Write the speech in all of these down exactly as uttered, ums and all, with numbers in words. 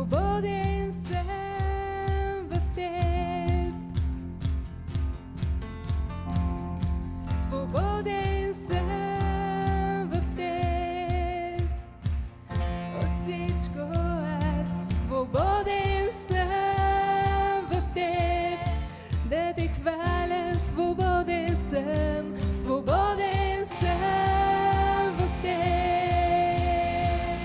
Свободен съм в Теб. Свободен съм в Теб. От всичко аз свободен съм в Теб. Да Те хваля, свободен съм, свободен съм в Теб.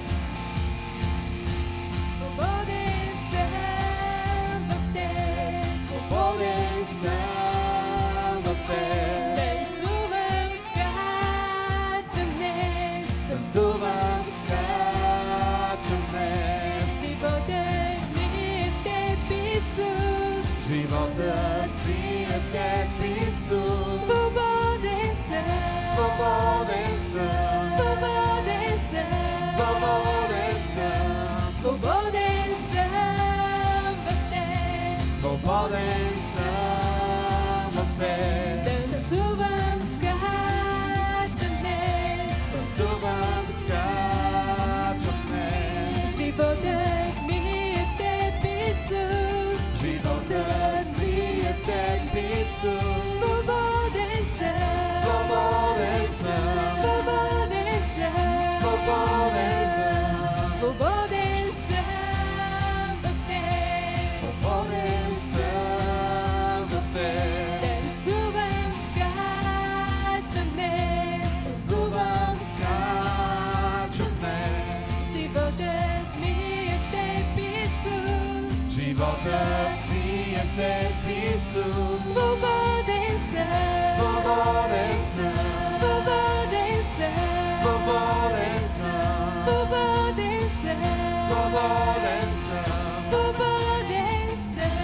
Свободен съм в Теб. Свободен съм в Теб. Танцувам, скачам днес. Танцувам, скачам днес. Животът ми е в Теб, Исус. Животът ми е в Теб, Исус. Свободен съм. Свободен съм. Свободен съм. Свободен съм. Свободен съм в Теб. Свободен съм в Теб. Танцувам, скачам днес. Танцувам, скачам днес. Животът ми е в Теб, Исус. Животът ми е в Теб, Исус. Свободен съм. Свободен съм. Свободен съм. Свободен съм. Свободен съм в Теб. Свободен съм в Теб. Танцувам, скачам днес. Танцувам, скачам днес. Животът ми е в Теб, Исус. Животът ми е в Теб, Исус. Свободен съм. Свободен съм. Свободен съм. Свободен съм. Свободен съм. Свободен съм. Свободен съм.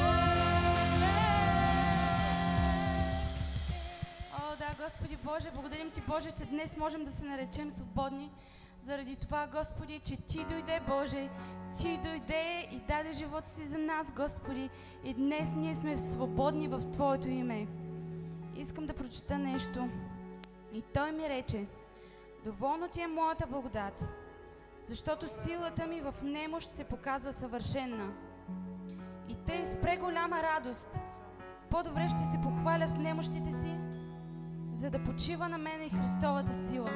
О, да, Господи Боже, благодарим Ти, Боже, че днес можем да се наречем свободни. Заради това, Господи, че Ти дойде, Боже, Ти дойде и даде живота си за нас, Господи. И днес ние сме свободни в Твоето име. Искам да прочета нещо. И Той ми рече: доволно Ти е моята благодат, защото силата ми в немощ се показва съвършенна. И тъй с преголяма радост по-добре ще се похваля с немощите си, за да почива на мене и Христовата сила.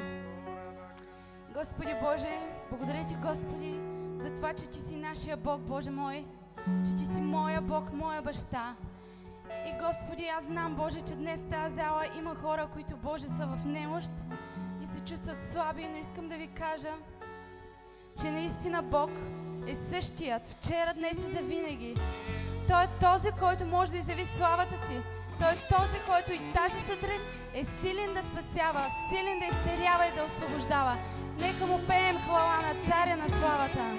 Господи Боже, благодаря Ти, Господи, за това, че Ти си нашия Бог, Боже мой, че Ти си моя Бог, моя баща. И Господи, аз знам, Боже, че днес в тази зала има хора, които, Боже, са в немощ и се чувстват слаби, но искам да Ви кажа, че наистина Бог е същият вчера, днес и завинаги. Той е този, който може да изяви славата си. Той е този, който и тази сутрин е силен да спасява, силен да изцерява и да освобождава. Нека му пеем хвала на Царя на славата.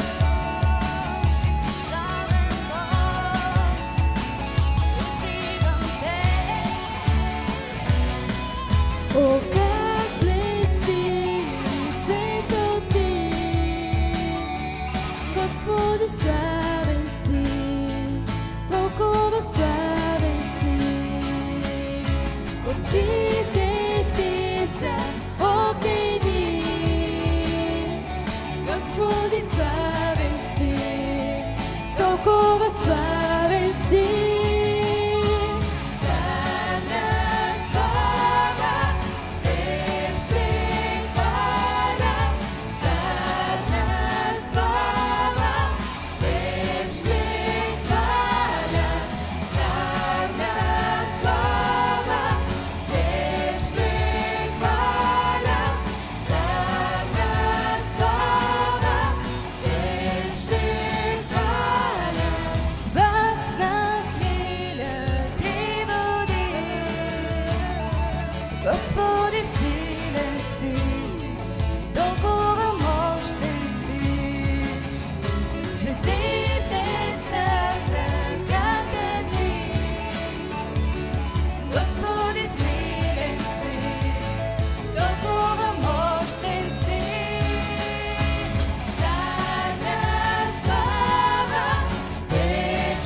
Стига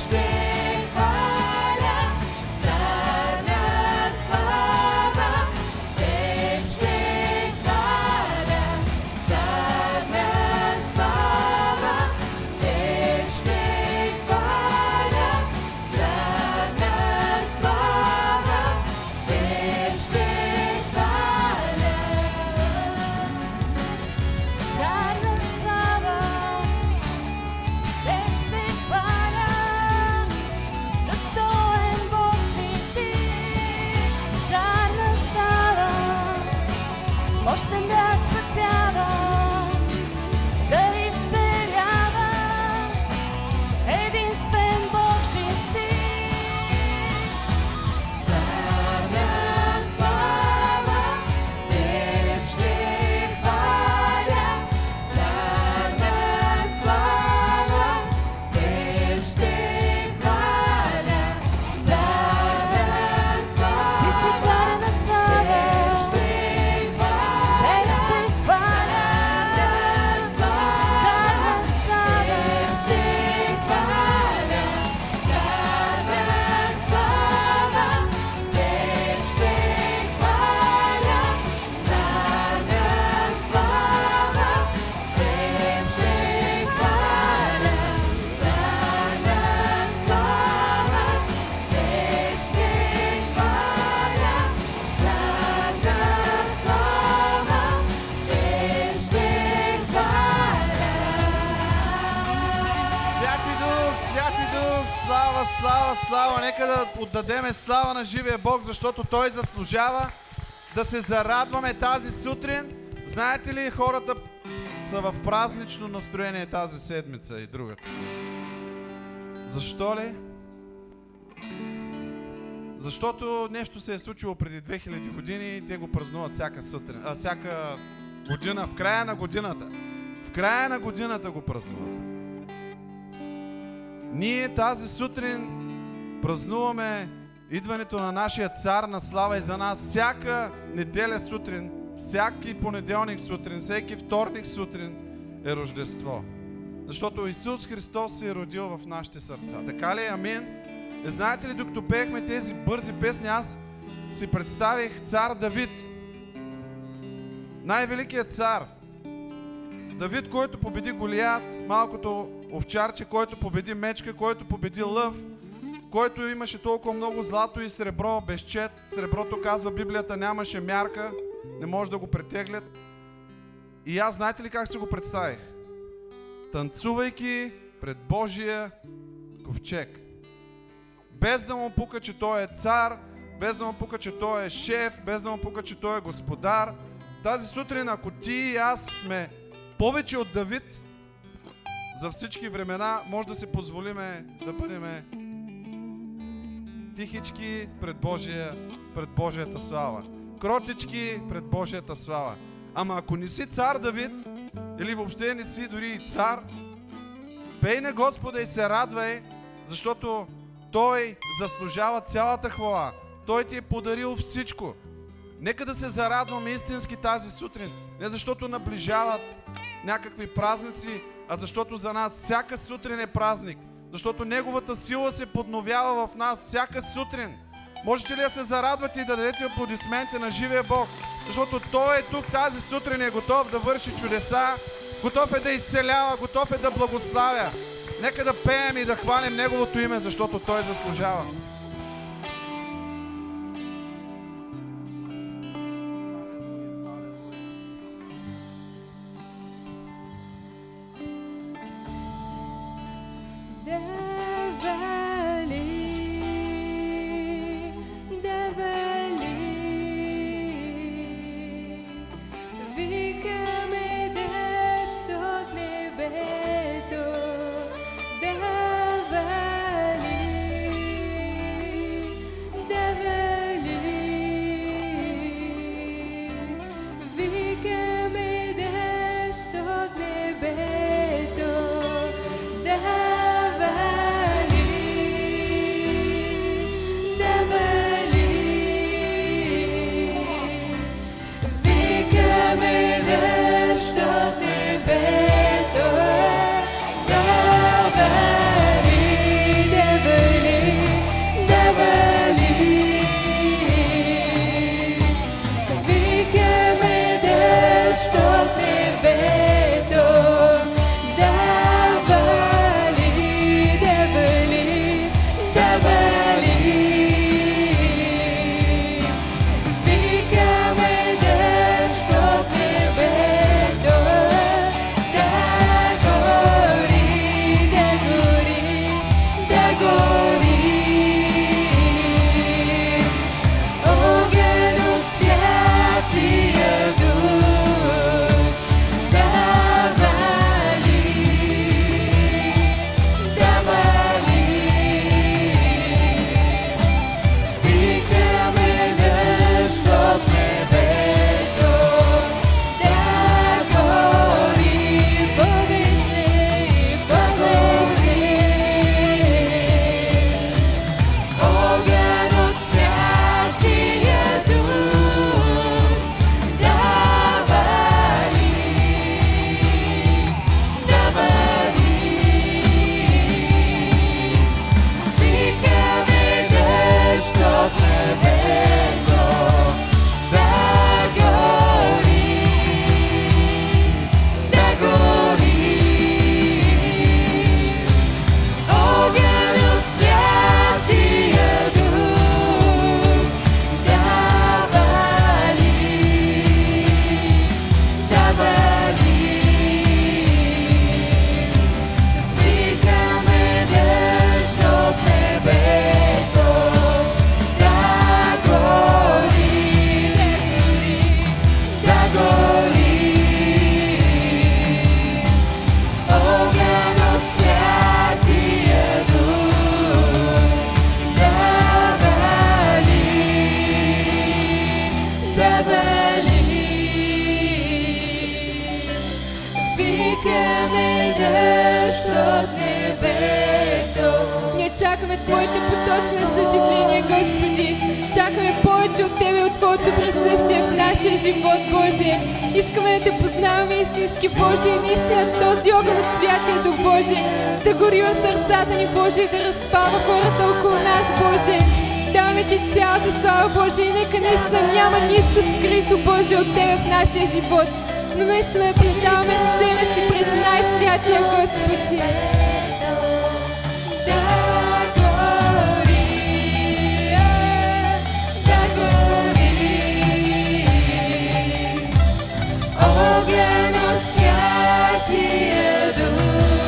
Мощен да спасява, да изцелява, единствен Божи син. Цар на слава, Теб ще хваля. Цар на слава, Теб ще хваля. Цар на слава, Ти си цар на слава, Теб ще Теб ще хваля. Цар на слава, ще хваля. Цар на слава, Теб ще хваля. Цар на слава, Теб ще хваля. Цар на слава, Теб ще хваля. Цар на слава, Теб ще хваля. Святи Дух, Святи Дух, слава, слава, слава. Нека да отдадеме слава на живия Бог, защото Той заслужава да се зарадваме тази сутрин. Знаете ли, хората са в празнично настроение тази седмица и другата. Защо ли? Защото нещо се е случило преди две хиляди години и те го празнуват всяка сутрин, а, всяка година, в края на годината. В края на годината го празнуват. Ние тази сутрин празнуваме идването на нашия цар на слава и за нас всяка неделя сутрин, всяки понеделник сутрин, всеки вторник сутрин е Рождество. Защото Исус Христос се е родил в нашите сърца. Така ли? Амин? И знаете ли, докато пеехме тези бързи песни, аз си представих цар Давид. Най-великият цар. Давид, който победи Голиат, малкото овчарче, който победи мечка, който победи лъв, който имаше толкова много злато и сребро, безчет. Среброто, казва Библията, нямаше мярка, не може да го претеглят. И аз, знаете ли как си го представих? Танцувайки пред Божия ковчег. Без да му пука, че той е цар, без да му пука, че той е шеф, без да му пука, че той е господар. Тази сутрин, ако ти и аз сме повече от Давид, за всички времена, може да си позволиме да бъдем тихички пред, Божия, пред Божията слава. Кротички пред Божията слава. Ама ако не си цар Давид, или въобще не си дори и цар, пей на Господа и се радвай, защото Той заслужава цялата хвала. Той ти е подарил всичко. Нека да се зарадваме истински тази сутрин. Не защото наближават някакви празници, а защото за нас всяка сутрин е празник. Защото Неговата сила се подновява в нас всяка сутрин. Можете ли да се зарадвате и да дадете аплодисменти на живия Бог? Защото Той е тук тази сутрин и е готов да върши чудеса, готов е да изцелява, готов е да благославя. Нека да пеем и да хвалим Неговото име, защото Той заслужава. Девали, чакаме Твоите потоци на съживление, Господи. Чакаме повече от Тебе, от Твоето присъствие в нашия живот, Боже. Искаме да Те познаваме истински, Боже, и наистина този огън от Святия Дух, Боже, да гори в сърцата ни, Боже, и да разпава хората около нас, Боже. Даваме Ти цялата слава, Боже, и нека наистина няма нищо скрито, Боже, от Тебе в нашия живот. Но наистина предаваме себе си пред най-святия Господи. Огън от Святия Дух.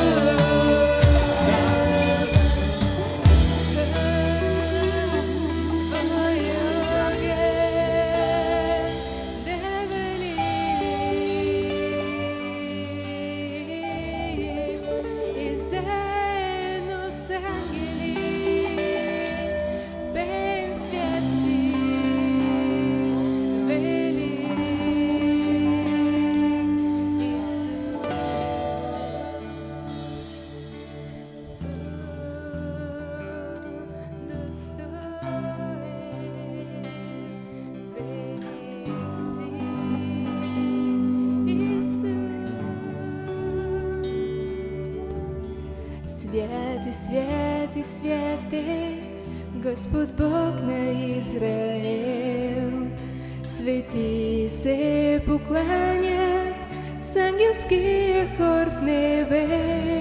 Святе, святе, святе, Господ Бог на Израел. Свети се покланят с ангелския хор в небе.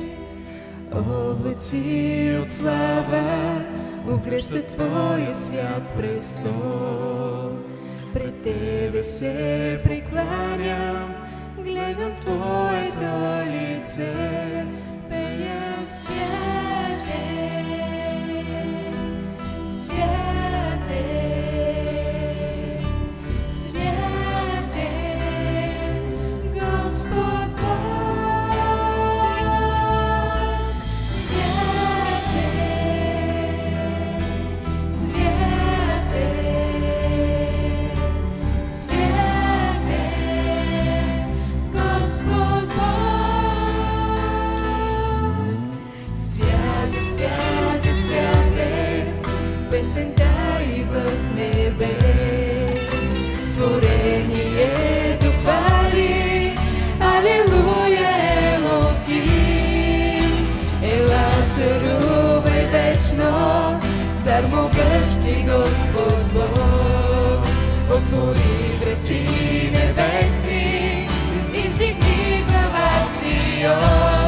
Облаци от слава обгръщат Твоя свят престол. Пред Тебе се прекланям, гледам Твоето лице. Пея святе, святе, святе, Господ Бог. Святе, святе, святе, Господ Бог. Святе, святе, святе, в песента и в небе. Творението хвали, алелуя, Елохим. Ела, царувай вечно, цар могъщи Господ Бог. Отвори врати небесни, издигни глава Сион.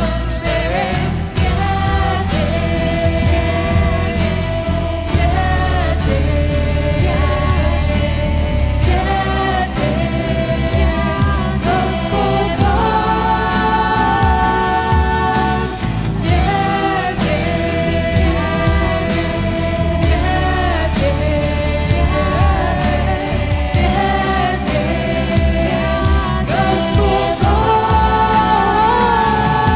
Господь Бог.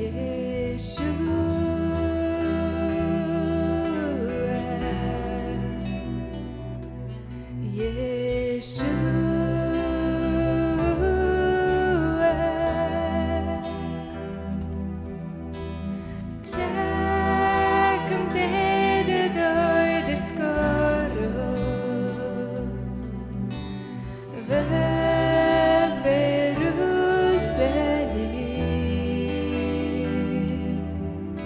Чакам те да дойдеш скоро в Иерусалим.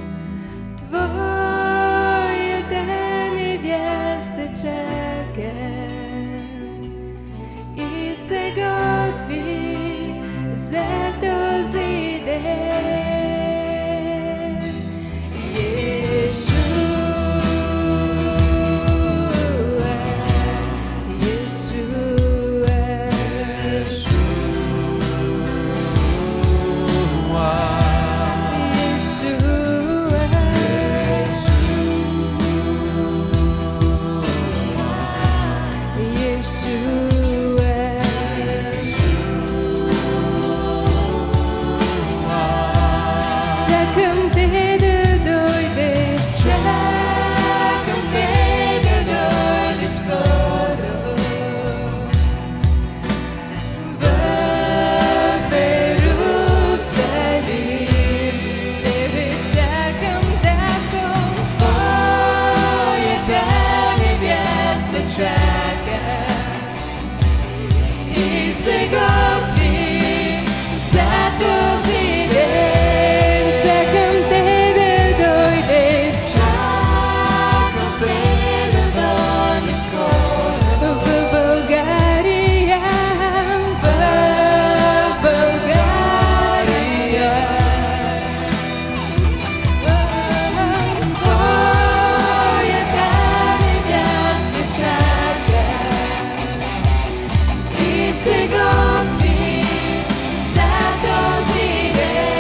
Твоята невеста чака и се готви за този ден. Чакам те да дойдеш, чакам те да дойдеш скоро в Иерусалим. Тебе чакам, татко, твоята невеста чака и се готви за този ден. Чакам те да дойдеш, чакам те да дойдеш скоро в България, в България. Твоята невеста чака и се готви за този ден.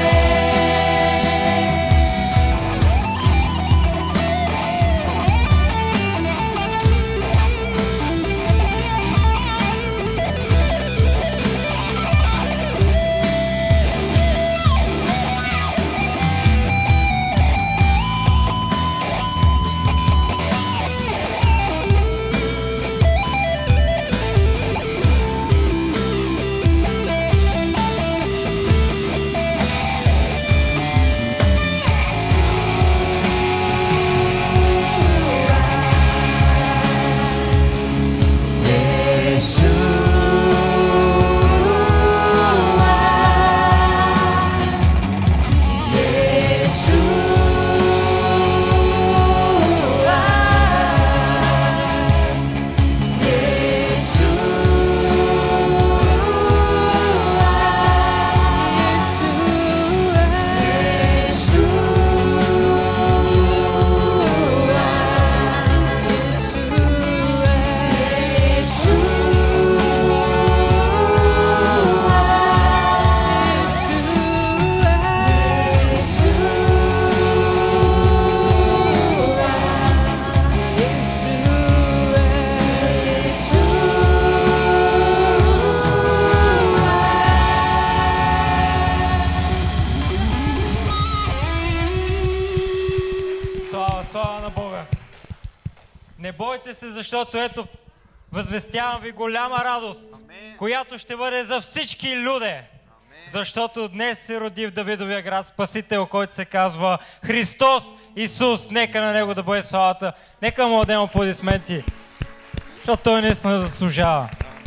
Слава, слава на Бога! Не бойте се, защото ето, възвестявам ви голяма радост, която ще бъде за всички люде. Защото днес се роди в Давидовия град Спасител, който се казва Христос Исус. Нека на Него да бъде славата. Нека му дадем аплодисменти, защото Той наистина заслужава.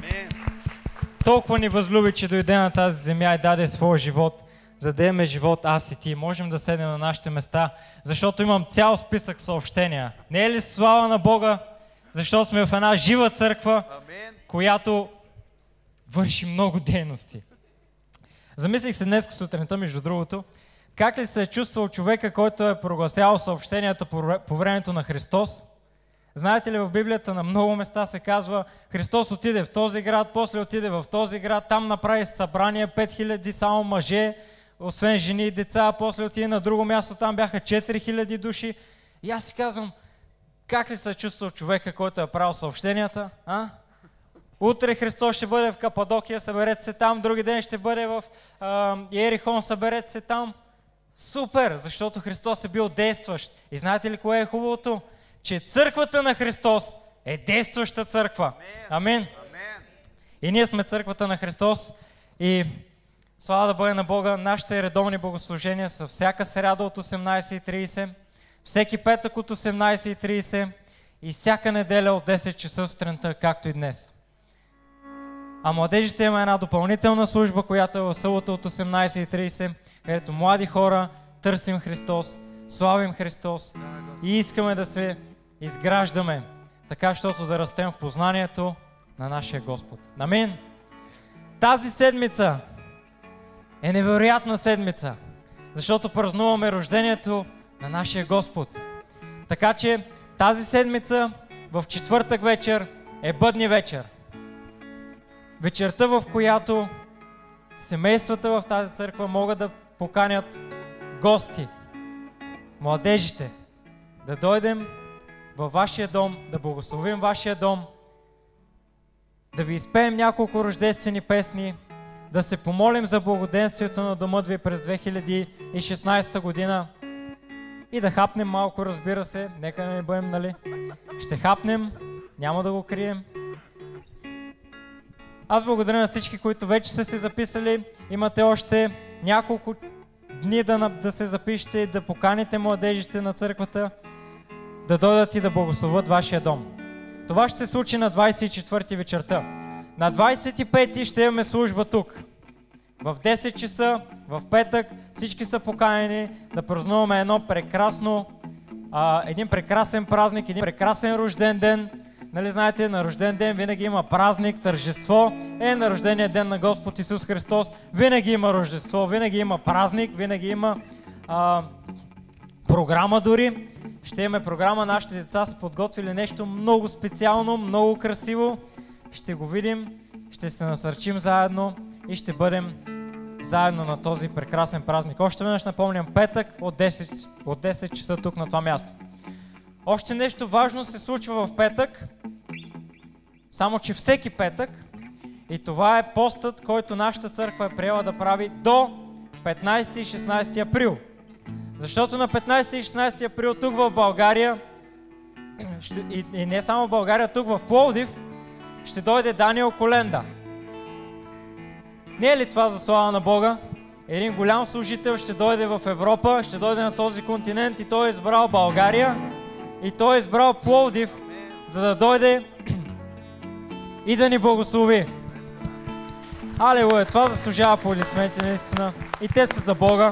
Толкова ни възлюби, че дойде на тази земя и даде своя живот, за да имаме живот аз и ти. Можем да седнем на нашите места, защото имам цял списък съобщения. Не е ли слава на Бога? Защото сме в една жива църква, която върши много дейности. Замислих се днес сутринта, между другото, как ли се е чувствал човека, който е прогласявал съобщенията по времето на Христос. Знаете ли, в Библията на много места се казва, Христос отиде в този град, после отиде в този град, там направи събрание, пет хиляди само мъже, освен жени и деца, после отиде на друго място, там бяха четири хиляди души. И аз си казвам, как ли се е чувствал човека, който е правил съобщенията? А? Утре Христос ще бъде в Кападокия, съберете се там, други ден ще бъде в а, Иерихон, съберете се там. Супер, защото Христос е бил действащ. И знаете ли кое е хубавото? Че църквата на Христос е действаща църква. Амин. И ние сме църквата на Христос и слава да бъде на Бога, нашите редовни богослужения са всяка сряда от осемнайсет и трийсет, всеки петък от осемнайсет и трийсет и всяка неделя от десет часа сутринта, както и днес. А младежите има една допълнителна служба, която е в събота от осемнайсет и трийсет, където млади хора търсим Христос, славим Христос и искаме да се изграждаме, така, защото да растем в познанието на нашия Господ. Амин! Тази седмица е невероятна седмица, защото празнуваме рождението на нашия Господ. Така че тази седмица в четвъртък вечер е бъдни вечер. Вечерта, в която семействата в тази църква могат да поканят гости, младежите, да дойдем във вашия дом, да благословим вашия дом, да ви изпеем няколко рождествени песни, да се помолим за благоденствието на домът ви през две хиляди и шестнайсета година и да хапнем малко, разбира се, нека не бъдем, нали? Ще хапнем, няма да го крием. Аз благодаря на всички, които вече са се записали. Имате още няколко дни да, да се запишете и да поканите младежите на църквата да дойдат и да благословят вашия дом. Това ще се случи на двайсет и четвърти вечерта. На двайсет и пети ще имаме служба тук. В десет часа, в петък, всички са поканени да празнуваме едно прекрасно, а, един прекрасен празник, един прекрасен рожден ден. Нали знаете, на рожден ден винаги има празник, тържество. Е, на рождения ден на Господ Исус Христос винаги има рождество, винаги има празник, винаги има а, програма дори. Ще имаме програма, нашите деца са подготвили нещо много специално, много красиво. Ще го видим, ще се насърчим заедно и ще бъдем заедно на този прекрасен празник. Още веднъж напомням, петък от десет, от десет часа тук на това място. Още нещо важно се случва в петък, само че всеки петък, и това е постът, който нашата църква е приела да прави до петнайсети и шестнайсети април. Защото на петнайсети и шестнайсети април тук в България, ще, и, и не само в България, тук в Пловдив, ще дойде Даниел Коленда. Не е ли това за слава на Бога? Един голям служител ще дойде в Европа, ще дойде на този континент и той е избрал България и той е избрал Пловдив, за да дойде и да ни благослови. Алелуя, това заслужава аплодисменти наистина. И те са за Бога.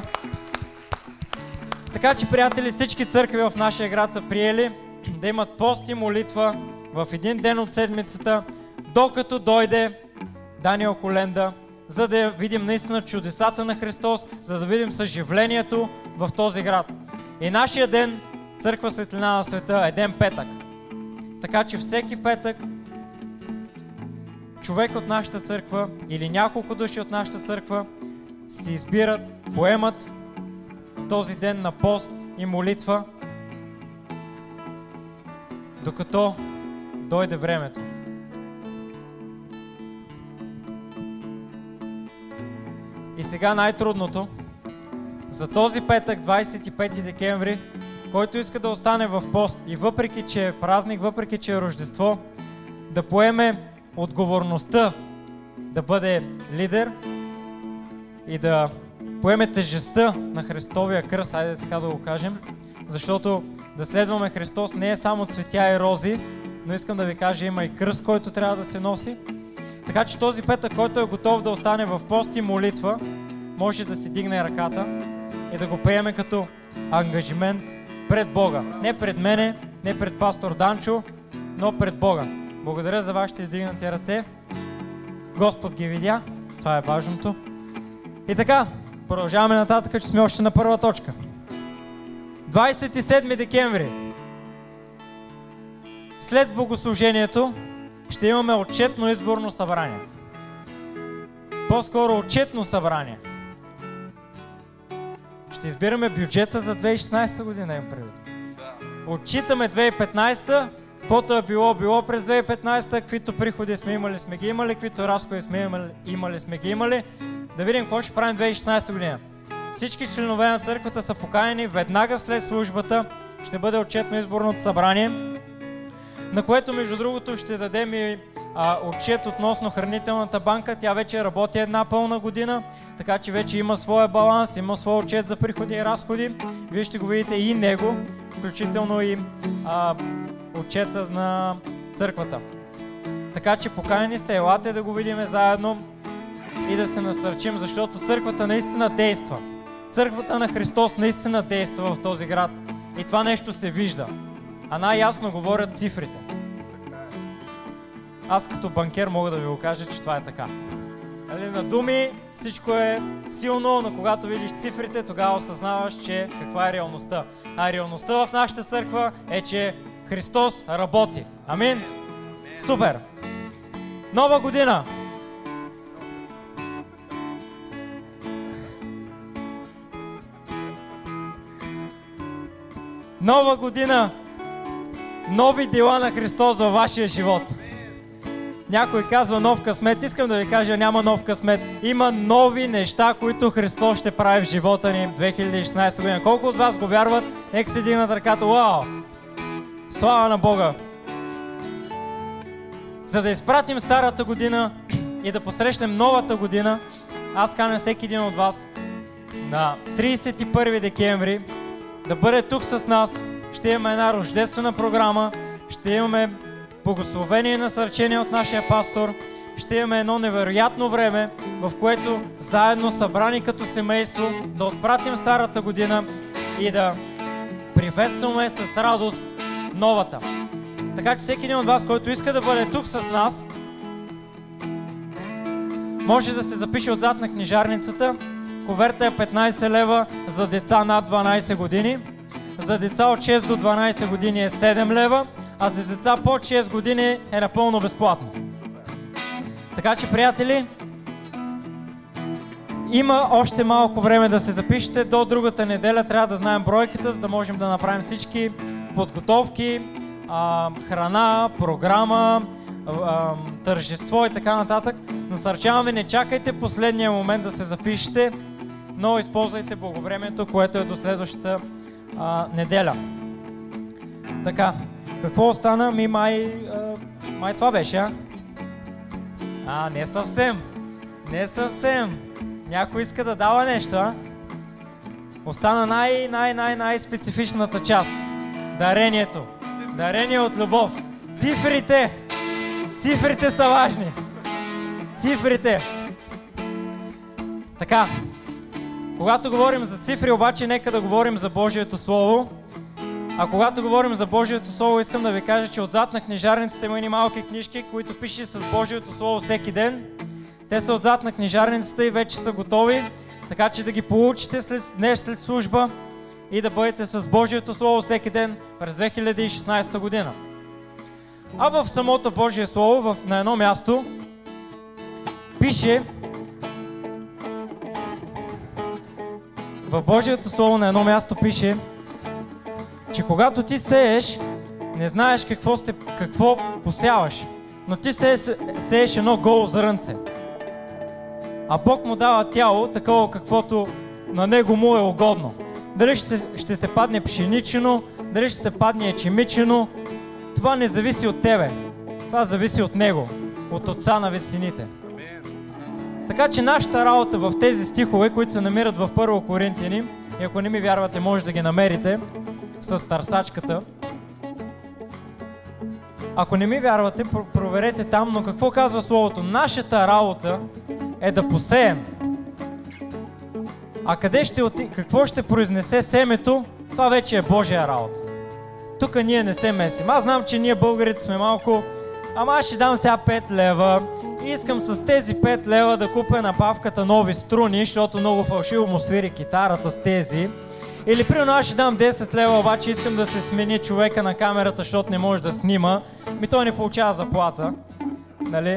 Така че, приятели, всички църкви в нашия град са приели да имат пост и молитва в един ден от седмицата, докато дойде Даниел Коленда, за да видим наистина чудесата на Христос, за да видим съживлението в този град. И нашия ден, Църква Светлина на света, е ден петък. Така че всеки петък човек от нашата църква или няколко души от нашата църква се избират, поемат този ден на пост и молитва, докато дойде времето. И сега най-трудното. За този петък, двайсет и пети декември, който иска да остане в пост и въпреки, че е празник, въпреки, че е Рождество, да поеме отговорността да бъде лидер и да поеме тежестта на Христовия кръст, айде така да го кажем, защото да следваме Христос не е само цветя и рози, но искам да ви кажа, има и кръст, който трябва да се носи. Така че този петък, който е готов да остане в пост и молитва, може да си дигне ръката и да го приеме като ангажимент пред Бога. Не пред мене, не пред пастор Данчо, но пред Бога. Благодаря за вашите издигнати ръце. Господ ги видя. Това е важното. И така, продължаваме нататък, че сме още на първа точка. двайсет и седми декември. След богослужението ще имаме отчетно изборно събрание. По-скоро отчетно събрание. Ще избираме бюджета за две хиляди и шестнайсета година, им предвид. Отчитаме две хиляди и петнайсета, каквото е било, било през две хиляди и петнайсета, каквито приходи сме имали, сме ги имали, каквито разходи сме имали, имали, сме ги имали. Да видим какво ще правим две хиляди и шестнайсета година. всички членове на църквата са поканени веднага след службата. Ще бъде отчетно изборното събрание, на което между другото ще дадем и а, отчет относно хранителната банка. Тя вече работи една пълна година, така че вече има своя баланс, има своя отчет за приходи и разходи. Вие ще го видите и него, включително и а, отчета на църквата. Така че поканени сте, елате да го видим заедно и да се насърчим, защото църквата наистина действа. Църквата на Христос наистина действа в този град. И това нещо се вижда. А най-ясно говорят цифрите. Аз като банкер мога да ви го кажа, че това е така. Али, на думи всичко е силно, но когато видиш цифрите, тогава осъзнаваш, че каква е реалността. А реалността в нашата църква е, че Христос работи. Амин? Супер! Нова година! Нова година! Нови дела на Христос във вашия живот. Някой казва нов късмет. Искам да ви кажа, няма нов късмет. Има нови неща, които Христос ще прави в живота ни в две хиляди и шестнадесета година. Колко от вас го вярват? Нека се дигнат ръката. Уау! Слава на Бога! За да изпратим старата година и да посрещнем новата година, аз каня всеки един от вас на тридесет и първи декември да бъде тук с нас. Ще имаме една рождествена програма, ще имаме благословение и насърчение от нашия пастор, ще имаме едно невероятно време, в което заедно събрани като семейство да отпратим старата година и да приветстваме с радост новата. Така че всеки един от вас, който иска да бъде тук с нас, може да се запише отзад на книжарницата. Коверта е петнадесет лева за деца над дванадесет години. За деца от шест до дванадесет години е седем лева, а за деца под шест години е напълно безплатно. Така че, приятели, има още малко време да се запишете. До другата неделя трябва да знаем бройката, за да можем да направим всички подготовки, а, храна, програма, а, тържество и така нататък. Насърчаваме, не чакайте последния момент да се запишете, но използвайте благовремието, което е до следващата а, неделя. Така, какво остана? Ми май, а, май това беше, а? А, не съвсем. Не съвсем. Някой иска да дава нещо, а? Остана най, най, най, най специфичната част. Дарението. Дарение от любов. Цифрите. Цифрите са важни. Цифрите. Така. Когато говорим за цифри, обаче, нека да говорим за Божието Слово. А когато говорим за Божието Слово, искам да ви кажа, че отзад на книжарницата има едни малки книжки, които пише с Божието Слово всеки ден. Те са отзад на книжарницата и вече са готови, така че да ги получите след, днес след служба и да бъдете с Божието Слово всеки ден през две хиляди и шестнадесета година. А в самото Божие Слово, в, на едно място, пише, в Божието Слово на едно място пише, че когато ти сееш, не знаеш какво, сте, какво посяваш, но ти сееш, сееш едно голо зрънце. А Бог му дава тяло, такова каквото на него му е угодно. Дали ще, ще се падне пшеничено, дали ще се падне ечемичено, това не зависи от тебе. Това зависи от него, от Отца на висините. Така че нашата работа в тези стихове, които се намират в Първо Коринтияни, и ако не ми вярвате, може да ги намерите с търсачката. Ако не ми вярвате, проверете там, но какво казва Словото? Нашата работа е да посеем. А къде ще оти... какво ще произнесе семето, това вече е Божия работа. Тук ние не се месим. Аз знам, че ние българите сме малко, ама аз ще дам сега пет лева и искам с тези пет лева да купя на Павката нови струни, защото много фалшиво му свири китарата с тези. Или примерно аз ще дам десет лева, обаче искам да се смени човека на камерата, защото не може да снима. Ми той не получава заплата. Нали?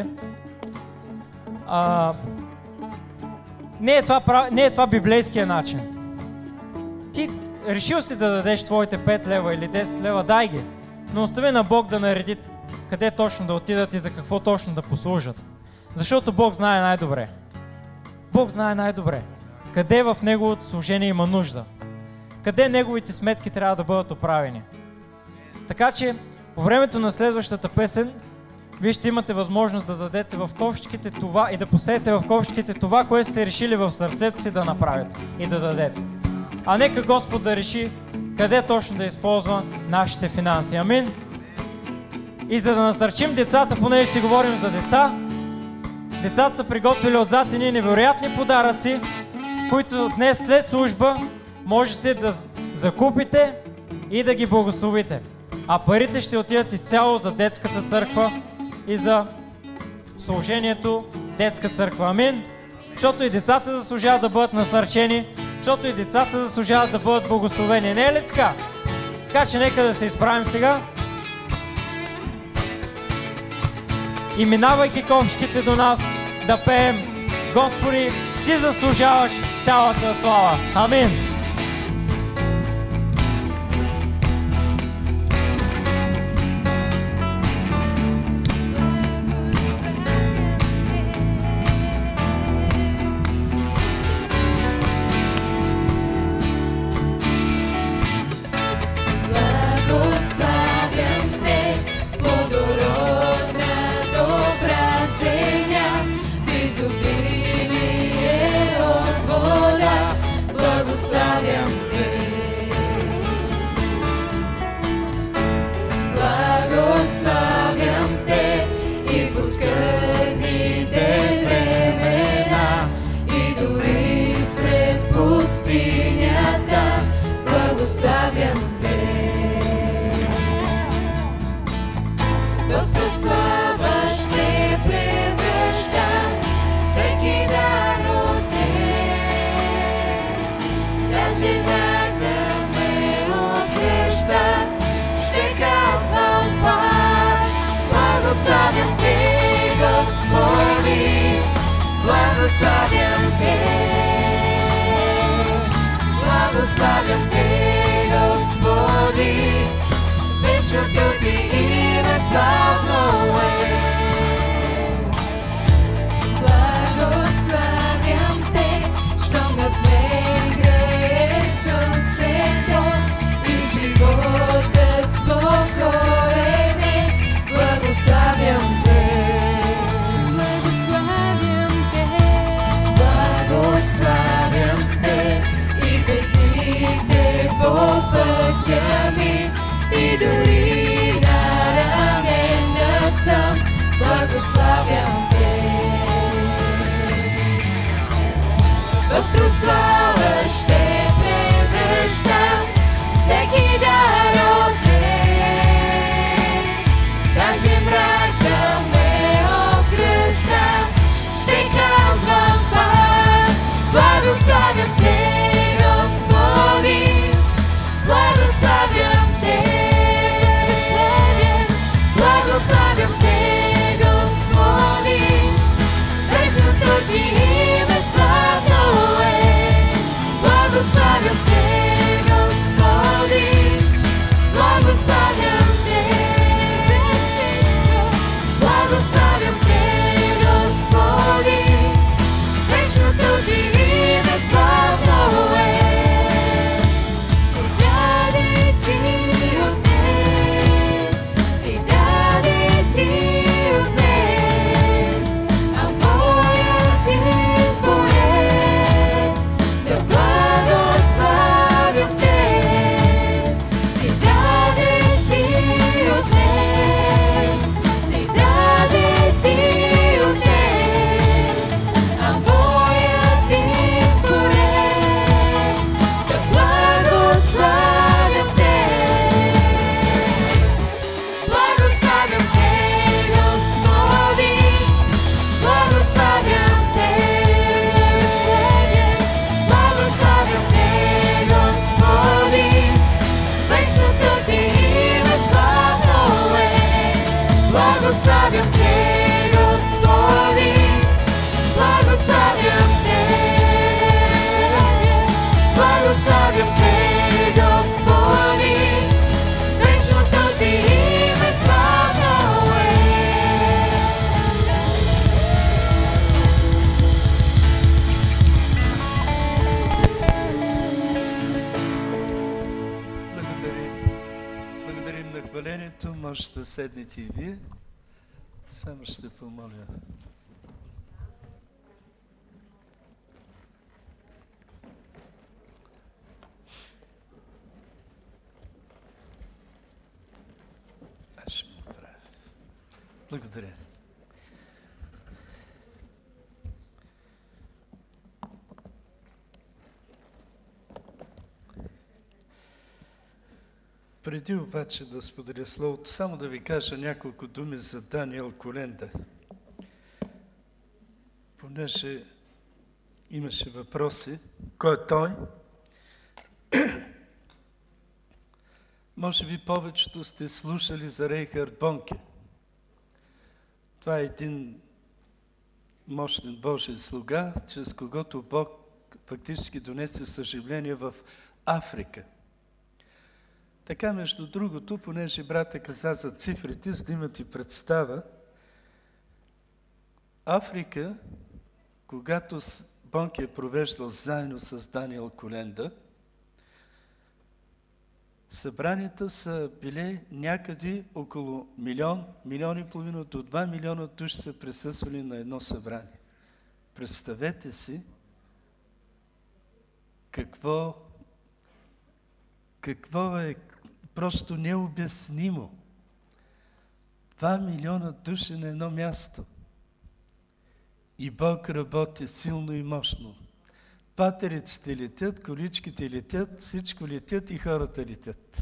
А... Не, е това, не е това библейския начин. Ти решил си да дадеш твоите пет лева или десет лева, дай ги. Но остави на Бог да нареди къде точно да отидат и за какво точно да послужат. Защото Бог знае най-добре. Бог знае най-добре къде в неговото служение има нужда, къде неговите сметки трябва да бъдат оправени. Така че по времето на следващата песен вие ще имате възможност да дадете в ковчките това и да посеете в ковчките това, което сте решили в сърцето си да направите и да дадете. А нека Господ да реши къде точно да използва нашите финанси. Амин. И за да насърчим децата, понеже ще говорим за деца, децата са приготвили отзад едни невероятни подаръци, които днес след служба можете да закупите и да ги благословите. А парите ще отидат изцяло за детската църква и за служението детска църква. Амин. Защото и децата заслужават да бъдат насърчени, защото и децата заслужават да бъдат благословени. Не е ли така? Така че нека да се изправим сега. И минавайки ковчките до нас, да пеем: Господи, Ти заслужаваш цялата слава. Амин. Благославям Те, благославям Те, Господи, вечното Ти име славно е. Благославям Те, щом над мен грее слънцето и живота спокоен е. Благославям Те. Благославям Те и пътите по пътя ми и дори наранен да съм. Благославям Те. В прослава ще превръщам всеки дар от Те. Даже мрак да ме окръща, ще казвам пак: благославям Те, Господи, благославям Те. хвалението, може да седнете и вие. Само ще помоля. Аз ще го направя. Благодаря. Преди обаче да споделя Словото, само да ви кажа няколко думи за Даниел Коленда. Понеже имаше въпроси, кой е той? Може би повечето сте слушали за Рейхард Бонке. Това е един мощен Божий слуга, чрез когото Бог фактически донесе съживление в Африка. Така, между другото, понеже брата каза за цифрите, за да имате представа, Африка, когато Бонке е провеждал заедно с Даниел Коленда, събранията са били някъде около милион, милион и половина до два милиона души са присъствали на едно събрание. Представете си какво, какво е просто необяснимо. Два милиона души на едно място. И Бог работи силно и мощно. Патериците летят, количките летят, всичко летят и хората летят.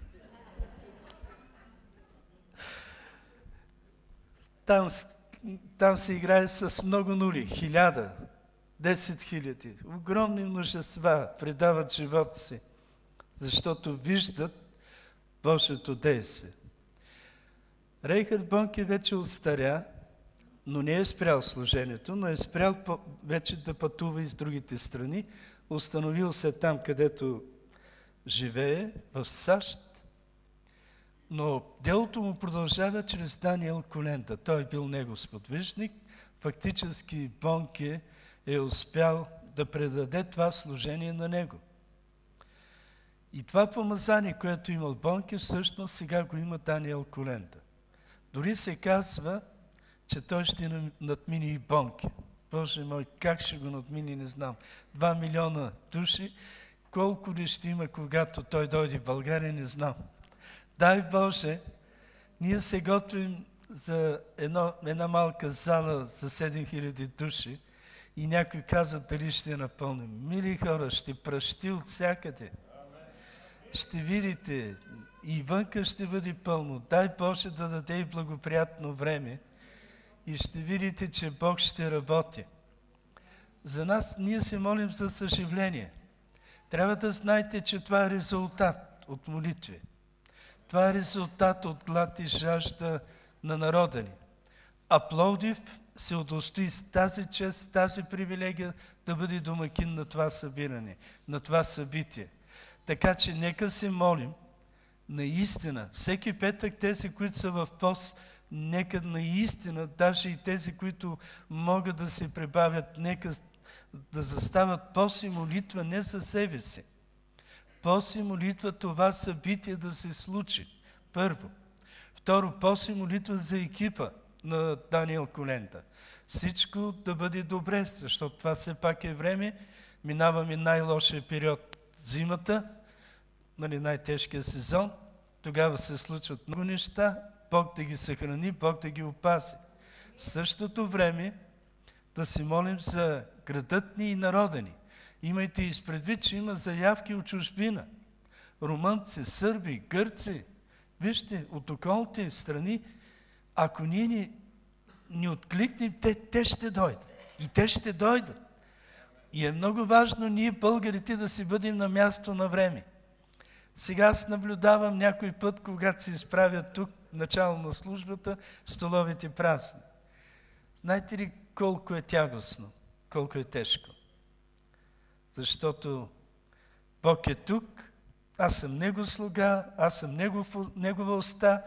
Там, там се играе с много нули. Хиляда, десет хиляди. Огромни множества предават живота си, защото виждат Божието действие. Рейхард Бонке вече остаря, но не е спрял служението, но е спрял вече да пътува из другите страни. Установил се там, където живее, в САЩ. Но делото му продължава чрез Даниел Коленда. Той е бил негов сподвижник. Фактически Бонке е успял да предаде това служение на него. И това помазание, което имал Бонке, всъщност сега го има Даниел Коленда. Дори се казва, че той ще надмини и Бонке. Боже мой, как ще го надмини, не знам. Два милиона души, колко ли ще има, когато той дойде в България, не знам. Дай Боже, ние се готвим за едно, една малка зала за седем хиляди души и някой каза дали ще я напълним. Мили хора, ще пращи от всякъде. Ще видите, и вънка ще бъде пълно. Дай Боже да даде и благоприятно време и ще видите, че Бог ще работи. За нас ние се молим за съживление. Трябва да знаете, че това е резултат от молитви. Това е резултат от глад и жажда на народа ни. А Пловдив се удостои с тази чест, с тази привилегия да бъде домакин на това събиране, на това събитие. Така че нека се молим наистина, всеки петък тези, които са в пост, нека наистина, даже и тези, които могат да се прибавят, нека да застават пост и молитва не за себе си. Пост и молитва това събитие да се случи. Първо. Второ, пост и молитва за екипа на Даниел Коленда. Всичко да бъде добре, защото това все пак е време. Минаваме най-лошия период зимата, нали, най-тежкия сезон. Тогава се случват много неща. Бог да ги съхрани, Бог да ги опази. В същото време да се молим за градът ни и народа ни. Имайте изпредвид, че има заявки от чужбина. Румънци, сърби, гърци. Вижте, от околните страни, ако ние ни, ни откликнем, те, те ще дойдат. И те ще дойдат. И е много важно ние, българите, да си бъдем на място на време. Сега аз наблюдавам някой път, когато се изправят тук, начало на службата, столовете празни. Знаете ли колко е тягостно, колко е тежко? Защото Бог е тук, аз съм Него слуга, аз съм негов, Негова уста.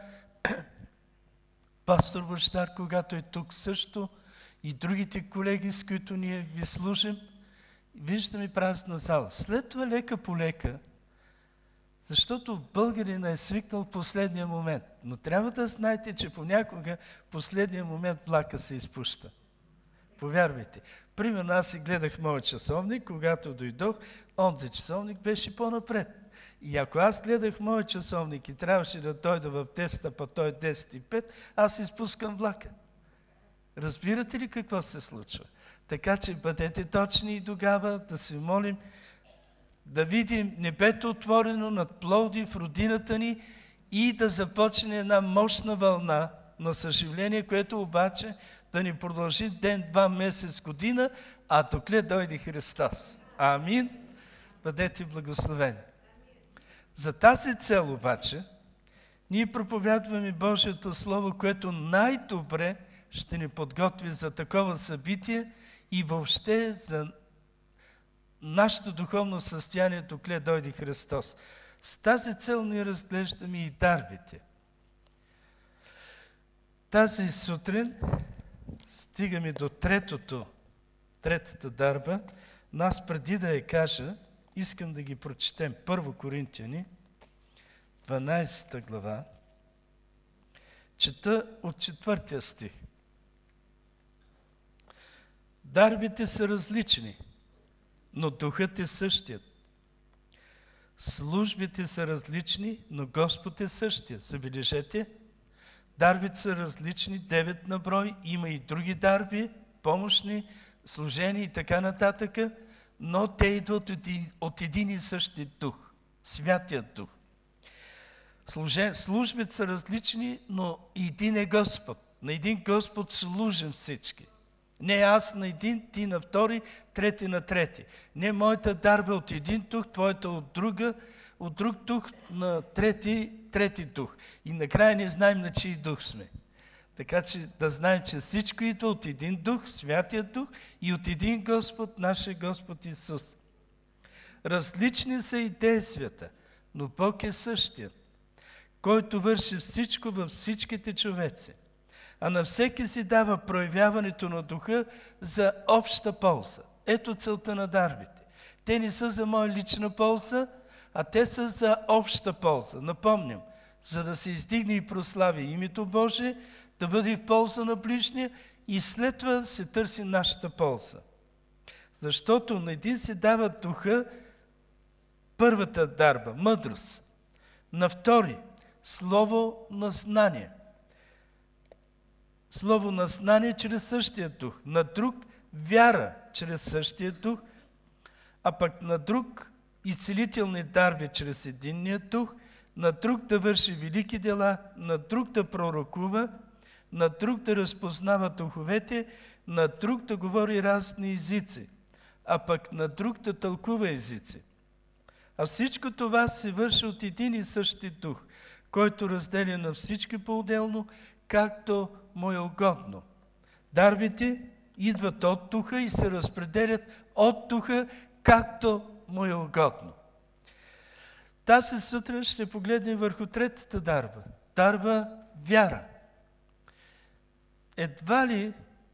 Пастор Бождар, когато е тук също, и другите колеги, с които ние ви служим, виждаме празна зала. След това лека по лека Защото българина е свикнал в последния момент. Но трябва да знаете, че понякога в последния момент влака се изпуща. Повярвайте. Примерно аз си гледах моят часовник, когато дойдох, онзи часовник беше по-напред. И ако аз гледах моят часовник и трябваше да дойда в десет, а той е десет и пет, аз изпускам влака. Разбирате ли какво се случва? Така че бъдете точни и тогава да се молим, да видим небето отворено над Пловдив, родината ни, и да започне една мощна вълна на съживление, което обаче да ни продължи ден, два, месец, година, а докле дойде Христос. Амин. Бъдете благословени. За тази цел обаче, ние проповядваме Божието Слово, което най-добре ще ни подготви за такова събитие и въобще за нашето духовно състояние, докле дойде Христос. С тази цел ние разглеждаме и дарбите. Тази сутрин стигаме до третото, третата дарба, но аз преди да я кажа, искам да ги прочетем. Първо Коринтияни, дванадесета глава, чета от четвъртия стих. Дарбите са различни, но духът е същият. Службите са различни, но Господ е същият. Забележете, дарбите са различни, девет на брой, има и други дарби, помощни, служения и така нататък, но те идват от един, от един и същи дух, Святият Дух. Служен, службите са различни, но един е Господ. На един Господ служим всички. Не аз на един, ти на втори, трети на трети. Не моята дарба от един дух, твоята от друга, от друг дух на трети, трети дух. И накрая не знаем на чий дух сме. Така че да знаем, че всичко идва от един дух, Святия Дух, и от един Господ, нашия Господ Исус. Различни са и действията, но Бог е същият, който върши всичко във всичките човеци. А на всеки си дава проявяването на духа за обща полза. Ето целта на дарбите. Те не са за моя лична полза, а те са за обща полза. Напомням, за да се издигне и прослави името Божие, да бъде в полза на ближния и след това се търси нашата полза. Защото на един се дава духа, първата дарба, мъдрост. На втори, слово на знание. Слово на знание чрез същия дух. На друг, вяра чрез същия дух. А пък на друг, изцелителни дарби чрез единния дух. На друг да върши велики дела. На друг да пророкува. На друг да разпознава духовете. На друг да говори разни езици. А пък на друг да тълкува езици. А всичко това се върши от един и същи дух, който разделя на всички по-отделно, както му е угодно. Дарбите идват от духа и се разпределят от духа, както му е угодно. Тази сутрин ще погледнем върху третата дарба. Дарба вяра. Едва ли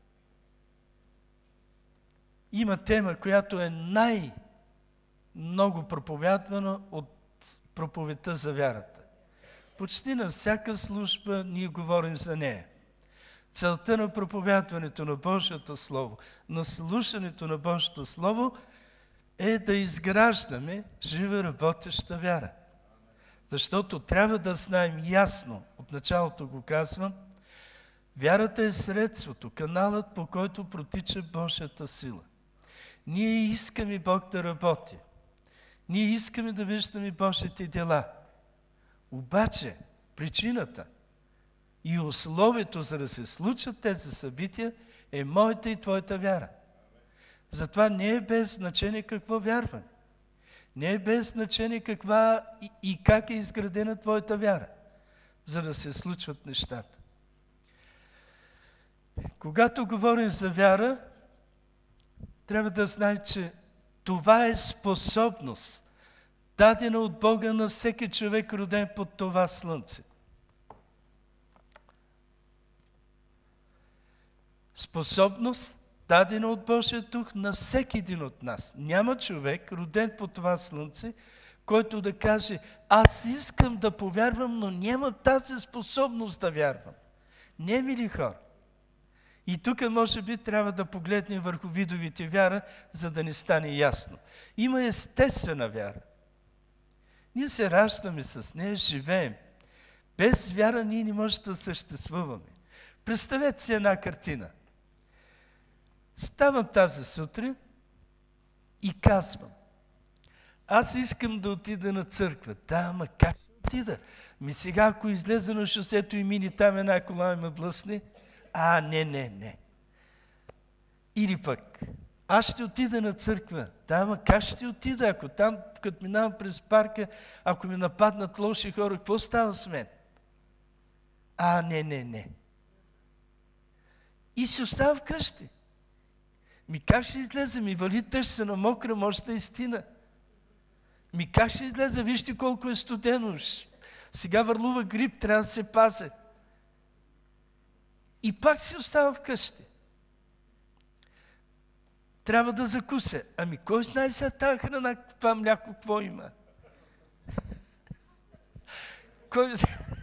има тема, която е най-много проповядвана от проповедта за вярата. Почти на всяка служба ние говорим за нея. Целта на проповядването на Божието Слово, на слушането на Божието Слово е да изграждаме жива работеща вяра. Защото трябва да знаем ясно, от началото го казвам, вярата е средството, каналът, по който протича Божията сила. Ние искаме Бог да работи. Ние искаме да виждаме Божите дела. Обаче причината и условието, за да се случат тези събития, е моята и твоята вяра. Затова не е без значение какво вярваме. Не е без значение каква и, и как е изградена твоята вяра, за да се случват нещата. Когато говорим за вяра, трябва да знаем, че това е способност, дадена от Бога на всеки човек, роден под това слънце. Способност, дадена от Божия дух на всеки един от нас. Няма човек, роден под това слънце, който да каже, аз искам да повярвам, но нямам тази способност да вярвам. Не, мили хора. И тук може би трябва да погледнем върху видовите вяра, за да ни стане ясно. Има естествена вяра. Ние се раждаме с нея, живеем. Без вяра ние не можем да съществуваме. Представете си една картина. Ставам тази сутрин и казвам, аз искам да отида на църква. Да, ама как ще отида? Ми сега, ако излезе на шосето и мини там една кола и ме блъсне, а, не, не, не. Или пък, аз ще отида на църква. Да, ама как ще отида? Ако там, като минавам през парка, ако ми нападнат лоши хора, какво става с мен? А, не, не, не. И се остава вкъщи. Ми как ще излезе? Ми вали тъж се на мокра, може да истина. Ми как ще излезе? Вижте колко е студено. Сега върлува грип, трябва да се пазе. И пак си остава вкъщи. Трябва да закуся. Ами кой знае сега тази храна, това мляко, какво има? Кой...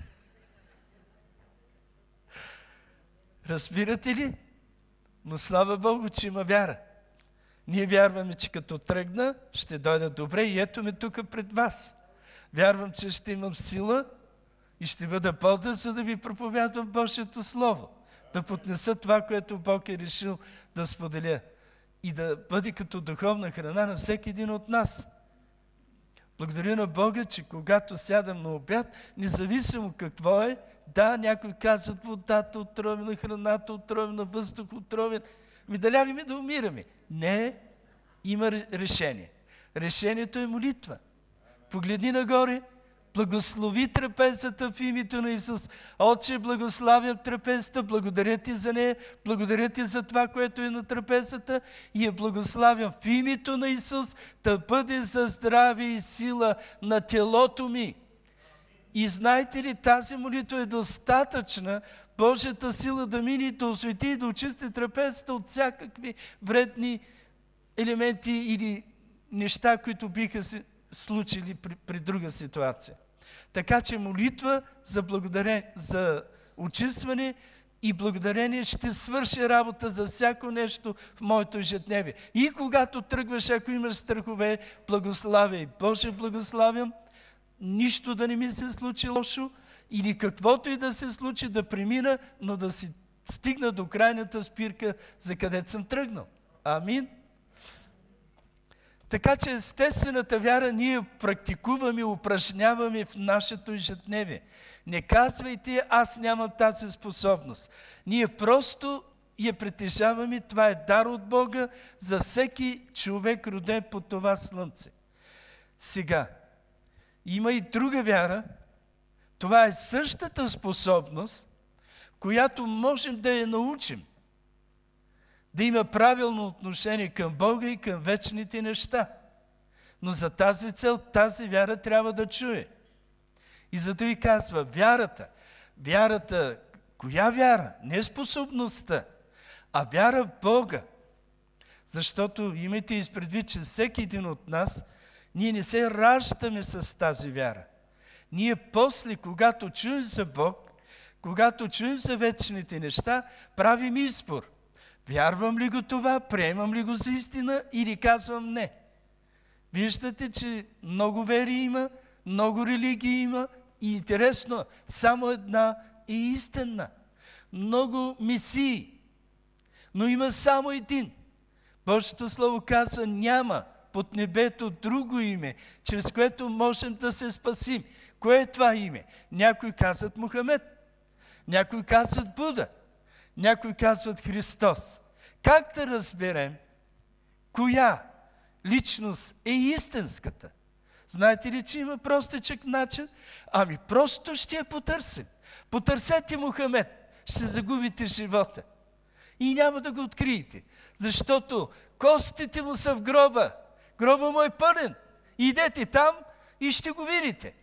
Разбирате ли? Но слава Богу, че има вяра. Ние вярваме, че като тръгна, ще дойда добре и ето ме тук пред вас. Вярвам, че ще имам сила и ще бъда бодър, за да ви проповядвам Божието Слово. Да поднеса това, което Бог е решил да споделя. И да бъде като духовна храна на всеки един от нас. Благодаря на Бога, че когато сядам на обяд, независимо какво е, да, някои казват водата отровена, храната отровена, въздух отровен. Ми да лягаме да умираме. Не, има решение. Решението е молитва. Погледни нагоре, благослови трапезата в името на Исус. Отче, благославям трапезата, благодаря ти за нея, благодаря ти за това, което е на трапезата и я благославям в името на Исус, да бъде за здраве и сила на телото ми. И знаете ли, тази молитва е достатъчна, Божията сила да мине и да освети и да очисти трапезата от всякакви вредни елементи или неща, които биха се случили при, при друга ситуация. Така че молитва за, благодарение, за очистване и благодарение ще свърши работа за всяко нещо в моето ежедневие. И когато тръгваш, ако имаш страхове, благославяй. Боже, благославям, нищо да не ми се случи лошо или каквото и да се случи да премина, но да си стигна до крайната спирка, за където съм тръгнал. Амин. Така че естествената вяра ние практикуваме, упражняваме в нашето ежедневие. Не казвайте, аз нямам тази способност. Ние просто я притежаваме, това е дар от Бога за всеки човек, роден под това слънце. Сега, има и друга вяра, това е същата способност, която можем да я научим. Да има правилно отношение към Бога и към вечните неща. Но за тази цел, тази вяра трябва да чуе. И зато и казва, вярата, вярата, коя вяра? Не способността, а вяра в Бога. Защото имайте изпредвид, че всеки един от нас, ние не се раждаме с тази вяра. Ние после, когато чуем за Бог, когато чуем за вечните неща, правим избор. Вярвам ли го това, приемам ли го за истина или казвам не? Виждате, че много вери има, много религии има и интересно, само една е истинна. Много месии, но има само един. Божието Слово казва, няма под небето друго име, чрез което можем да се спасим. Кое е това име? Някои казват Мухамед, някои казват Буда, някои казват Христос. Как да разберем коя личност е истинската? Знаете ли, че има простичък начин? Ами просто ще я потърсим. Потърсете Мухамед, ще загубите живота. И няма да го откриете, защото костите му са в гроба. Гроба му е пълен. Идете там и ще го видите.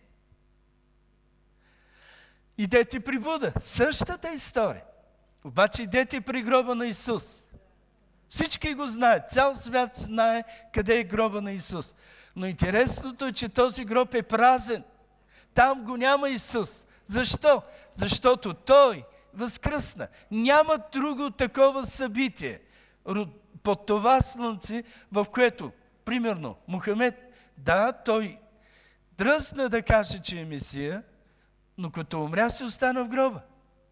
Идете при Буда. Същата история. Обаче идете при гроба на Исус. Всички го знаят. Цял свят знае къде е гроба на Исус. Но интересното е, че този гроб е празен. Там го няма Исус. Защо? Защото Той възкръсна. Няма друго такова събитие под това слънце, в което, примерно, Мухамед, да, той дръзна да каже, че е Месия, но като умря, се остана в гроба.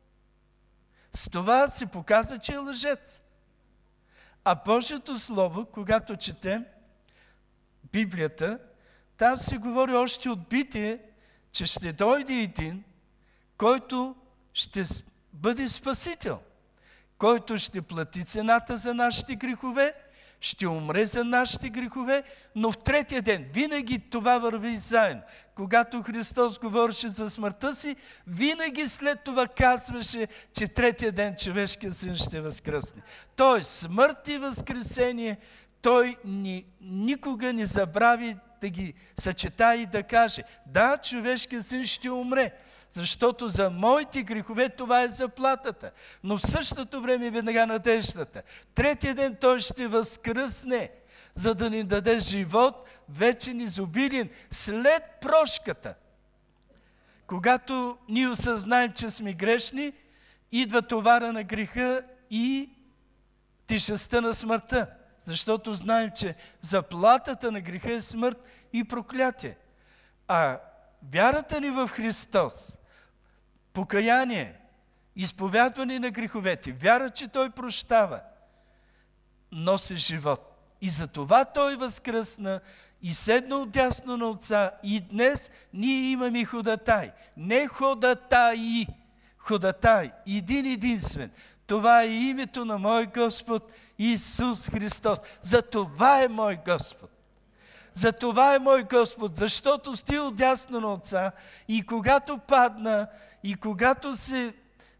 С това се показва, че е лъжец. А Божието Слово, когато четем Библията, там се говори още от Битие, че ще дойде един, който ще бъде Спасител, който ще плати цената за нашите грехове, ще умре за нашите грехове, но в третия ден, винаги това върви заедно. Когато Христос говореше за смъртта си, винаги след това казваше, че третия ден човешкият син ще възкръсне. Тоест, смърт и възкресение, Той ни, никога не забрави да ги съчета и да каже: да, човешкият син ще умре, защото за моите грехове това е заплатата. Но в същото време веднага надеждата. Третия ден Той ще възкръсне, за да ни даде живот, вечен, изобилен, след прошката. Когато ние осъзнаем, че сме грешни, идва товара на греха и тежестта на смъртта. Защото знаем, че заплатата на греха е смърт и проклятие. А вярата ни в Христос, покаяние, изповядване на греховете, вяра, че Той прощава, носи живот. И за това Той възкръсна и седна отдясно на Отца. И днес ние имаме ходатай. Не ходатай, ходатай, един единствен. Това е името на мой Господ Исус Христос. За това е мой Господ. За това е мой Господ, защото стои отдясно на Отца и когато падна, и когато се...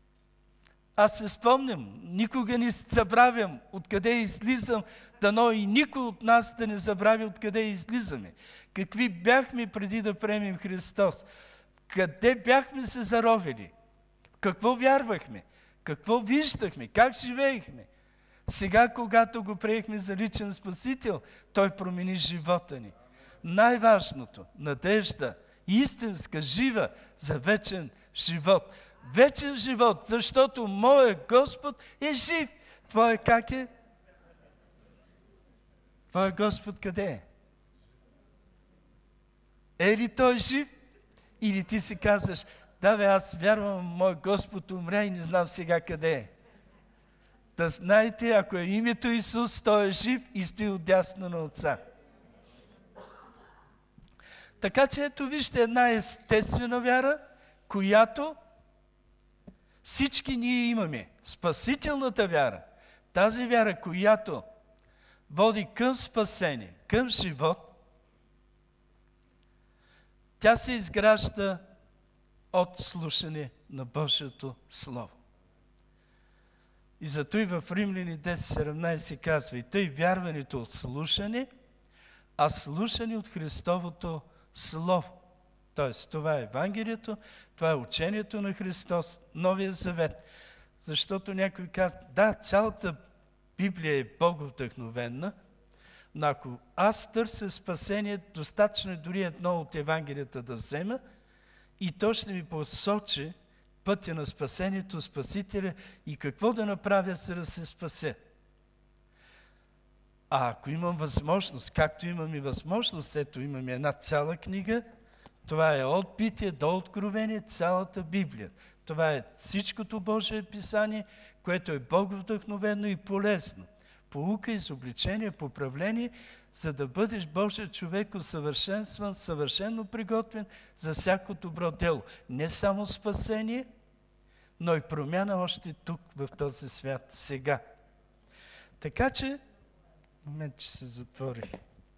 Аз се спомням, никога не забравям откъде излизам, дано и никой от нас да не забрави откъде излизаме. Какви бяхме преди да приемем Христос? Къде бяхме се заровили? Какво вярвахме? Какво виждахме? Как живеехме? Сега, когато го приехме за личен Спасител, Той промени живота ни. Най-важното – надежда, истинска, жива, за вечен живот. Вечен живот, защото моят Господ е жив. Твоя как е? Твоя Господ къде е? Е ли Той жив? Или ти си казваш: да бе, аз вярвам, мой Господ умря и не знам сега къде е. Да знаете, ако е името Исус, Той е жив и стои отдясно на Отца. Така че ето вижте една естествена вяра, която всички ние имаме. Спасителната вяра. Тази вяра, която води към спасение, към живот, тя се изгражда от слушане на Божието Слово. И зато и в Римляни десет седемнайсет казва: и тъй вярването от слушане, а слушане от Христовото Слово. Тоест, това е Евангелието, това е учението на Христос, Новия Завет. Защото някой казва: да, цялата Библия е боговдъхновенна, но ако аз търся спасение, достатъчно е дори едно от Евангелията да взема и то ще ми посочи пътя на спасението, Спасителя и какво да направя, за да се спася. А ако имам възможност, както имаме възможност, ето имаме една цяла книга, това е от Битие до Откровение, цялата Библия. Това е всичкото Божие писание, което е боговдъхновено и полезно. Поука, изобличение, поправление, за да бъдеш Божия човек усъвършенстван, съвършено приготвен за всяко добро дело. Не само спасение, но и промяна още тук, в този свят, сега. Така че, момент, че се затворих.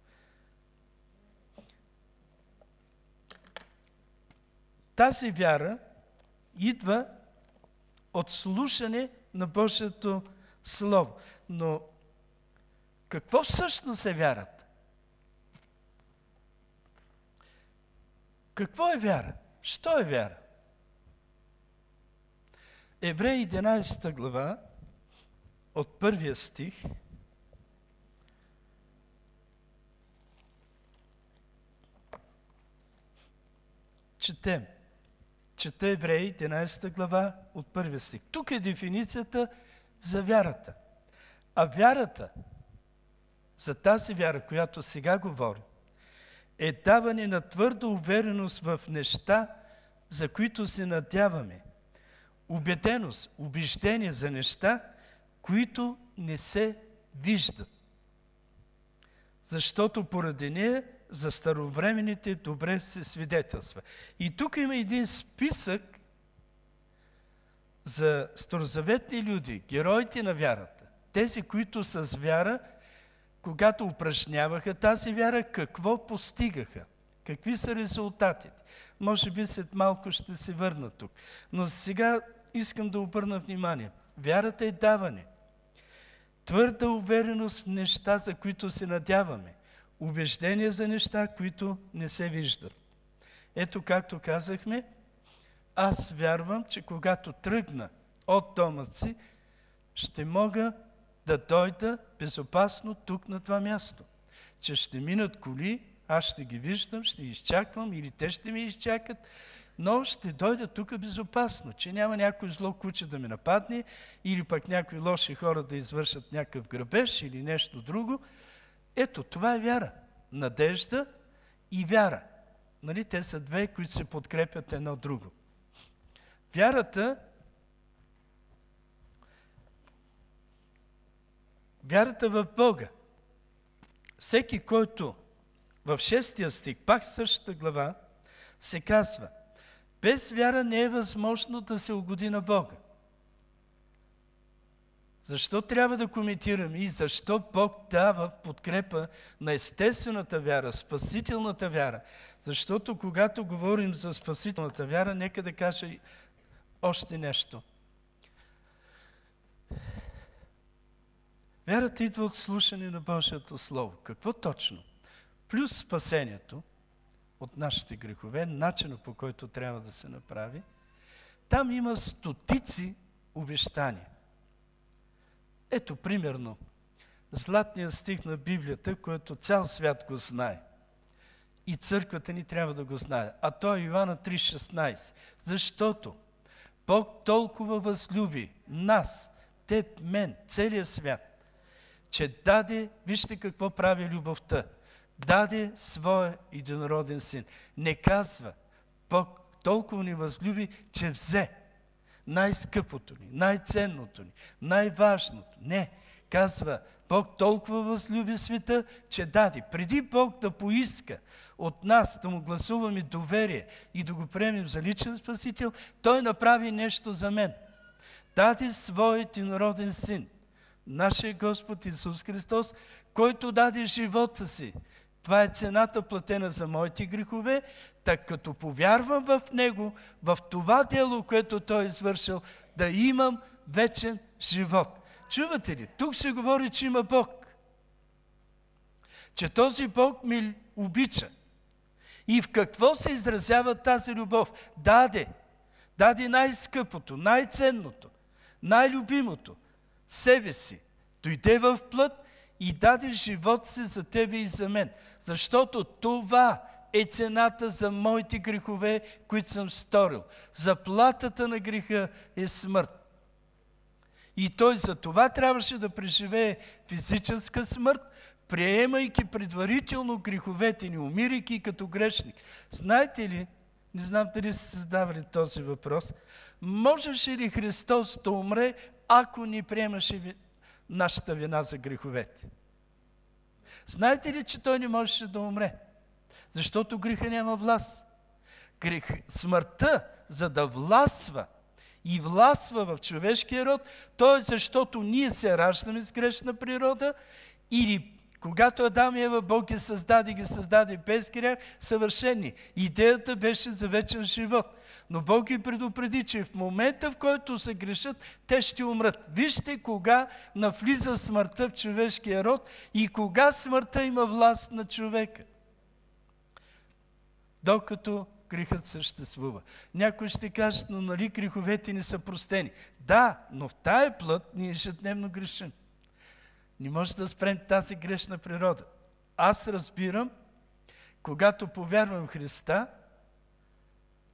Тази вяра идва от слушане на Божието Слово. Но какво всъщност е вярата? Какво е вяра? Що е вяра? Евреи единайсета глава, от първия стих, четем. Чета Евреи, единадесета глава, от първия стих. Тук е дефиницията за вярата. А вярата, за тази вяра, която сега говорим, е даване на твърда увереност в неща, за които се надяваме. Убеденост, убеждение за неща, които не се виждат. Защото поради нея за старовременните добре се свидетелства. И тук има един списък за старозаветни люди, героите на вярата. Тези, които с вяра, когато упражняваха тази вяра, какво постигаха? Какви са резултатите? Може би след малко ще се върна тук. Но сега искам да обърна внимание. Вярата е даване. Твърда увереност в неща, за които се надяваме. Убеждение за неща, които не се виждат. Ето, както казахме, аз вярвам, че когато тръгна от дома си, ще мога да дойда безопасно тук на това място. Че ще минат коли, аз ще ги виждам, ще ги изчаквам или те ще ми изчакат, но ще дойда тук безопасно, че няма някой зло куче да ме нападне или пък някои лоши хора да извършат някакъв грабеж или нещо друго. Ето, това е вяра. Надежда и вяра. Нали? Те са две, които се подкрепят едно друго. Вярата Вярата в Бога. Всеки, който в шестия стих, пак същата глава, се казва: без вяра не е възможно да се угоди на Бога. Защо трябва да коментираме и защо Бог дава в подкрепа на естествената вяра, спасителната вяра? Защото когато говорим за спасителната вяра, нека да кажа още нещо. Вярата идва от слушане на Божието Слово. Какво точно? Плюс спасението от нашите грехове, начина по който трябва да се направи, там има стотици обещания. Ето, примерно, златният стих на Библията, който цял свят го знае. И църквата ни трябва да го знае. А то е Йоанна три шестнадесет. Защото Бог толкова възлюби нас, теб, мен, целия свят, че даде, вижте какво прави любовта, даде своя единороден син. Не казва, Бог толкова ни възлюби, че взе най-скъпото ни, най-ценното ни, най-важното. Не, казва, Бог толкова възлюби света, че даде. Преди Бог да поиска от нас да му гласуваме доверие и да го приемем за личен спасител, Той направи нещо за мен. Даде своят единороден син, нашия Господ Исус Христос, който даде живота си. Това е цената платена за моите грехове, так като повярвам в Него, в това дело, което Той е извършил, да имам вечен живот. Чувате ли? Тук се говори, че има Бог. Че този Бог ми обича. И в какво се изразява тази любов? Даде. Даде най-скъпото, най-ценното, най-любимото. Себе си. Дойде в плът и даде живот си за тебе и за мен. Защото това е цената за моите грехове, които съм сторил. Заплатата на греха е смърт. И той за това трябваше да преживее физическа смърт, приемайки предварително греховете ни, умирайки като грешник. Знаете ли, не знам дали се задавали този въпрос, можеше ли Христос да умре, ако не приемаше нашата вина за греховете? Знаете ли, че Той не можеше да умре? Защото греха няма власт. Грех, смъртта, за да властва и властва в човешкия род, то е защото ние се раждаме с грешна природа или когато Адам и Ева Бог ги създаде, ги създаде без грях, съвършени. Идеята беше за вечен живот. Но Бог ги предупреди, че в момента, в който се грешат, те ще умрат. Вижте кога навлиза смъртта в човешкия род и кога смъртта има власт на човека. Докато грехът съществува. Някой ще каже, но нали греховете ни са простени? Да, но в тая плът ние ежедневно грешим. Не може да спрем тази грешна природа. Аз разбирам, когато повярвам в Христа,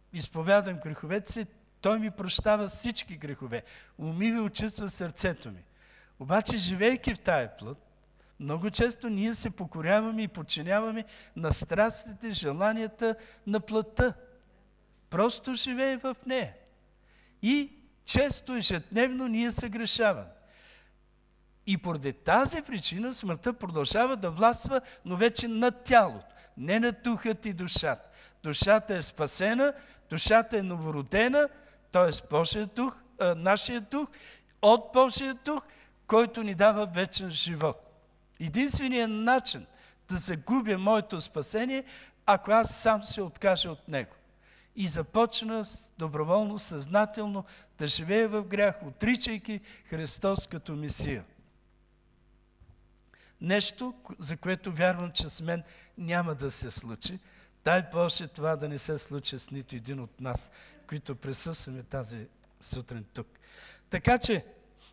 изповядам греховете си, Той ми прощава всички грехове. Умива и очиства сърцето ми. Обаче, живейки в тая плът, много често ние се покоряваме и подчиняваме на страстите, желанията на плътта. Просто живее в нея. И често, ежедневно ние съгрешаваме. И поради тази причина смъртта продължава да властва, но вече над тялото, не над духът и душата. Душата е спасена, душата е новородена, т.е. Божия дух, а, нашия дух, от Божия дух, който ни дава вечен живот. Единственият начин да загубя моето спасение, ако аз сам се откажа от него. И започна доброволно, съзнателно да живея в грях, отричайки Христос като Месия. Нещо, за което вярвам, че с мен няма да се случи. Дай Боже това да не се случи с нито един от нас, които присъстваме тази сутрин тук. Така че,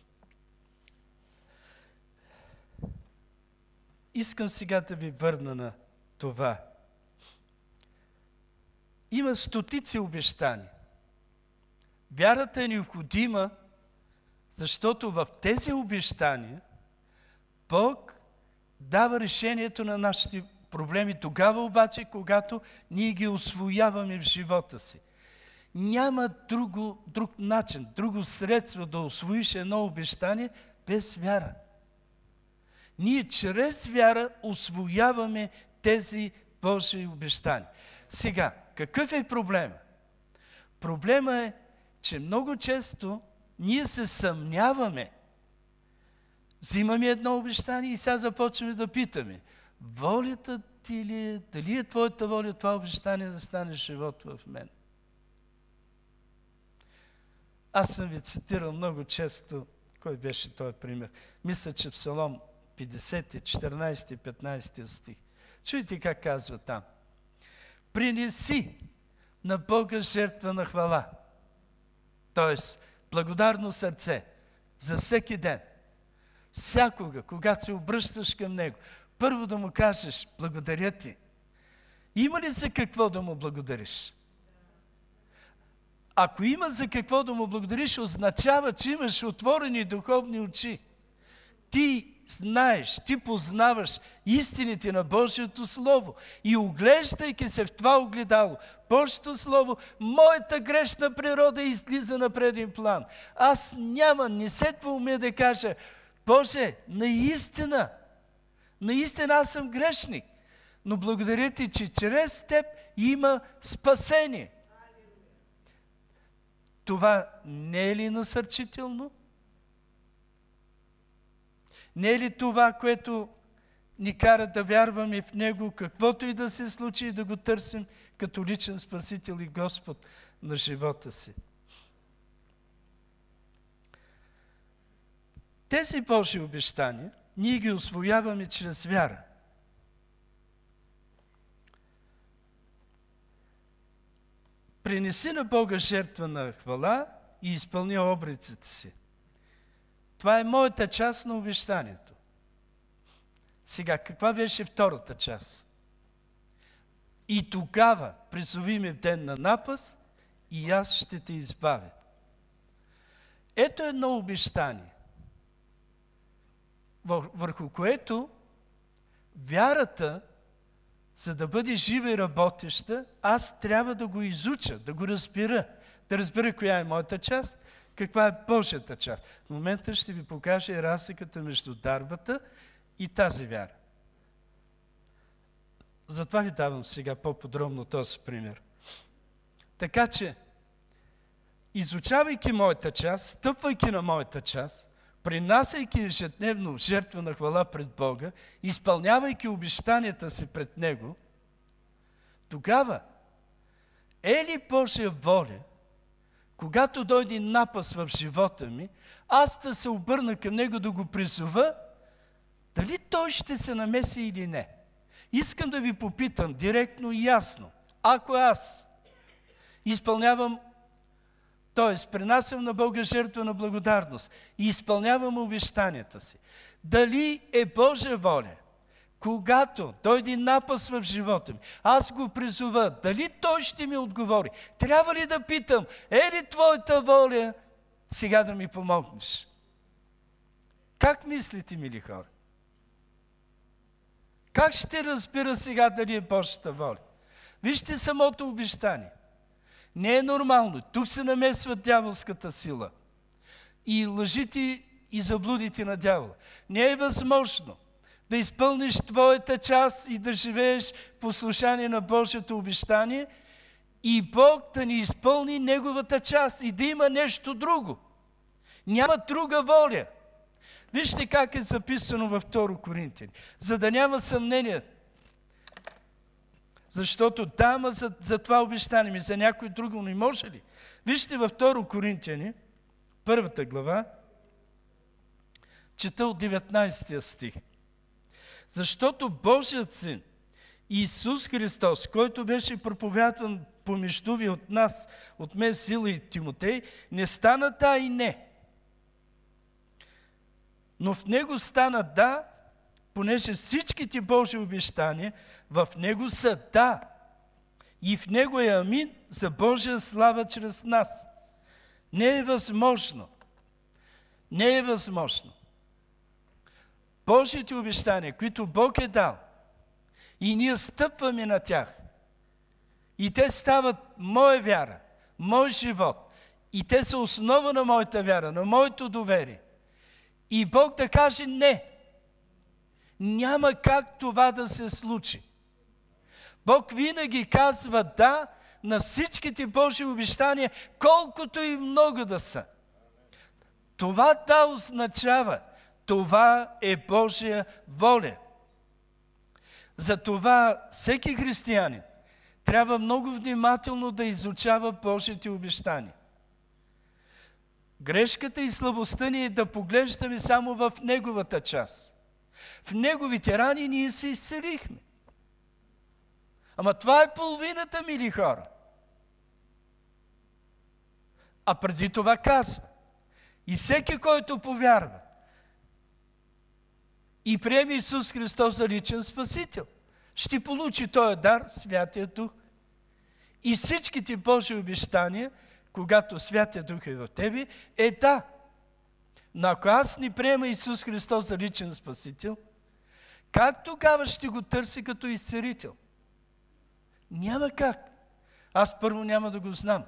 искам сега да ви върна на това. Има стотици обещания. Вярата е необходима, защото в тези обещания Бог дава решението на нашите проблеми. Тогава обаче, когато ние ги усвояваме в живота си. Няма друго, друг начин, друго средство да усвоиш едно обещание без вяра. Ние чрез вяра усвояваме тези Божии обещания. Сега, какъв е проблема? Проблема е, че много често ние се съмняваме. Взимаме едно обещание и сега започваме да питаме: волята ти ли е, дали е твоята воля това обещание да стане живот в мен? Аз съм ви цитирал много често, кой беше този пример? Мисля, че в Псалом петдесет, четиринайсети и петнайсети стих. Чуйте как казва там. Принеси на Бога жертва на хвала. Тоест, благодарно сърце за всеки ден. Всякога, когато се обръщаш към Него, първо да Му кажеш: благодаря ти. Има ли за какво да Му благодариш? Ако има за какво да Му благодариш, означава, че имаш отворени духовни очи. Ти знаеш, ти познаваш истините на Божието Слово и оглеждайки се в това огледало, Божието Слово, моята грешна природа излиза на преден план. Аз няма, не се поумея да кажа: Боже, наистина, наистина аз съм грешник, но благодаря ти, че чрез теб има спасение. Това не е ли насърчително? Не е ли това, което ни кара да вярваме в Него, каквото и да се случи, и да го търсим като личен Спасител и Господ на живота си? Тези Божии обещания ние ги усвояваме чрез вяра. Принеси на Бога жертва на хвала и изпълни обреците си. Това е моята част на обещанието. Сега, каква беше втората част? И тогава призови ме в ден на напаст и аз ще те избавя. Ето едно обещание, върху което вярата, за да бъде жива и работеща, аз трябва да го изуча, да го разбера, да разбера коя е моята част, каква е Божията част. В момента ще ви покажа разликата между дарбата и тази вяра. Затова ви давам сега по-подробно този пример. Така че, изучавайки моята част, стъпвайки на моята част, принасяйки ежедневно жертва на хвала пред Бога, изпълнявайки обещанията си пред Него, тогава е ли Божия воля, когато дойде напаст в живота ми, аз да се обърна към Него, да го призова, дали Той ще се намеси или не? Искам да ви попитам директно и ясно. Ако аз изпълнявам, т.е. принасям на Бога жертва на благодарност и изпълнявам обещанията си, дали е Божия воля Когато дойде напас в живота ми, аз го призова, дали той ще ми отговори? Трябва ли да питам, е ли твоята воля сега да ми помогнеш? Как мислите, мили хора? Как ще разбира сега дали е Божията воля? Вижте самото обещание. Не е нормално. Тук се намесва дяволската сила. И лъжите и заблудите на дявола. Не е възможно да изпълниш твоята част и да живееш в послушание на Божието обещание и Бог да ни изпълни неговата част и да има нещо друго. Няма друга воля. Вижте как е записано във второ Коринтияни. За да няма съмнение. Защото дама за, за това обещание ми, за някой друго не може ли? Вижте във второ Коринтияни, първата глава, чета от деветнайсети стих. Защото Божият Син, Исус Христос, който беше проповядван помежду ви от нас, от мен, Сила и Тимотей, не стана да и не. Но в него стана да, понеже всичките Божии обещания в него са да. И в него е амин за Божия слава чрез нас. Не е възможно. Не е възможно. Божиите обещания, които Бог е дал, и ние стъпваме на тях, и те стават моя вяра, мой живот, и те са основа на моята вяра, на моето доверие. И Бог да каже не. Няма как това да се случи. Бог винаги казва да на всичките Божии обещания, колкото и много да са. Това да означава, това е Божия воля. Затова всеки християнин трябва много внимателно да изучава Божите обещания. Грешката и слабостта ни е да поглеждаме само в неговата част. В неговите рани ние се изцелихме. Ама това е половината, мили хора. А преди това казва, и всеки, който повярва и приеме Исус Христос за личен Спасител, ще получи този дар, Святия Дух. И всичките Божии обещания, когато Святия Дух е в тебе, е да. Но ако аз не приема Исус Христос за личен Спасител, как тогава ще го търси като изцелител? Няма как. Аз първо няма да го знам.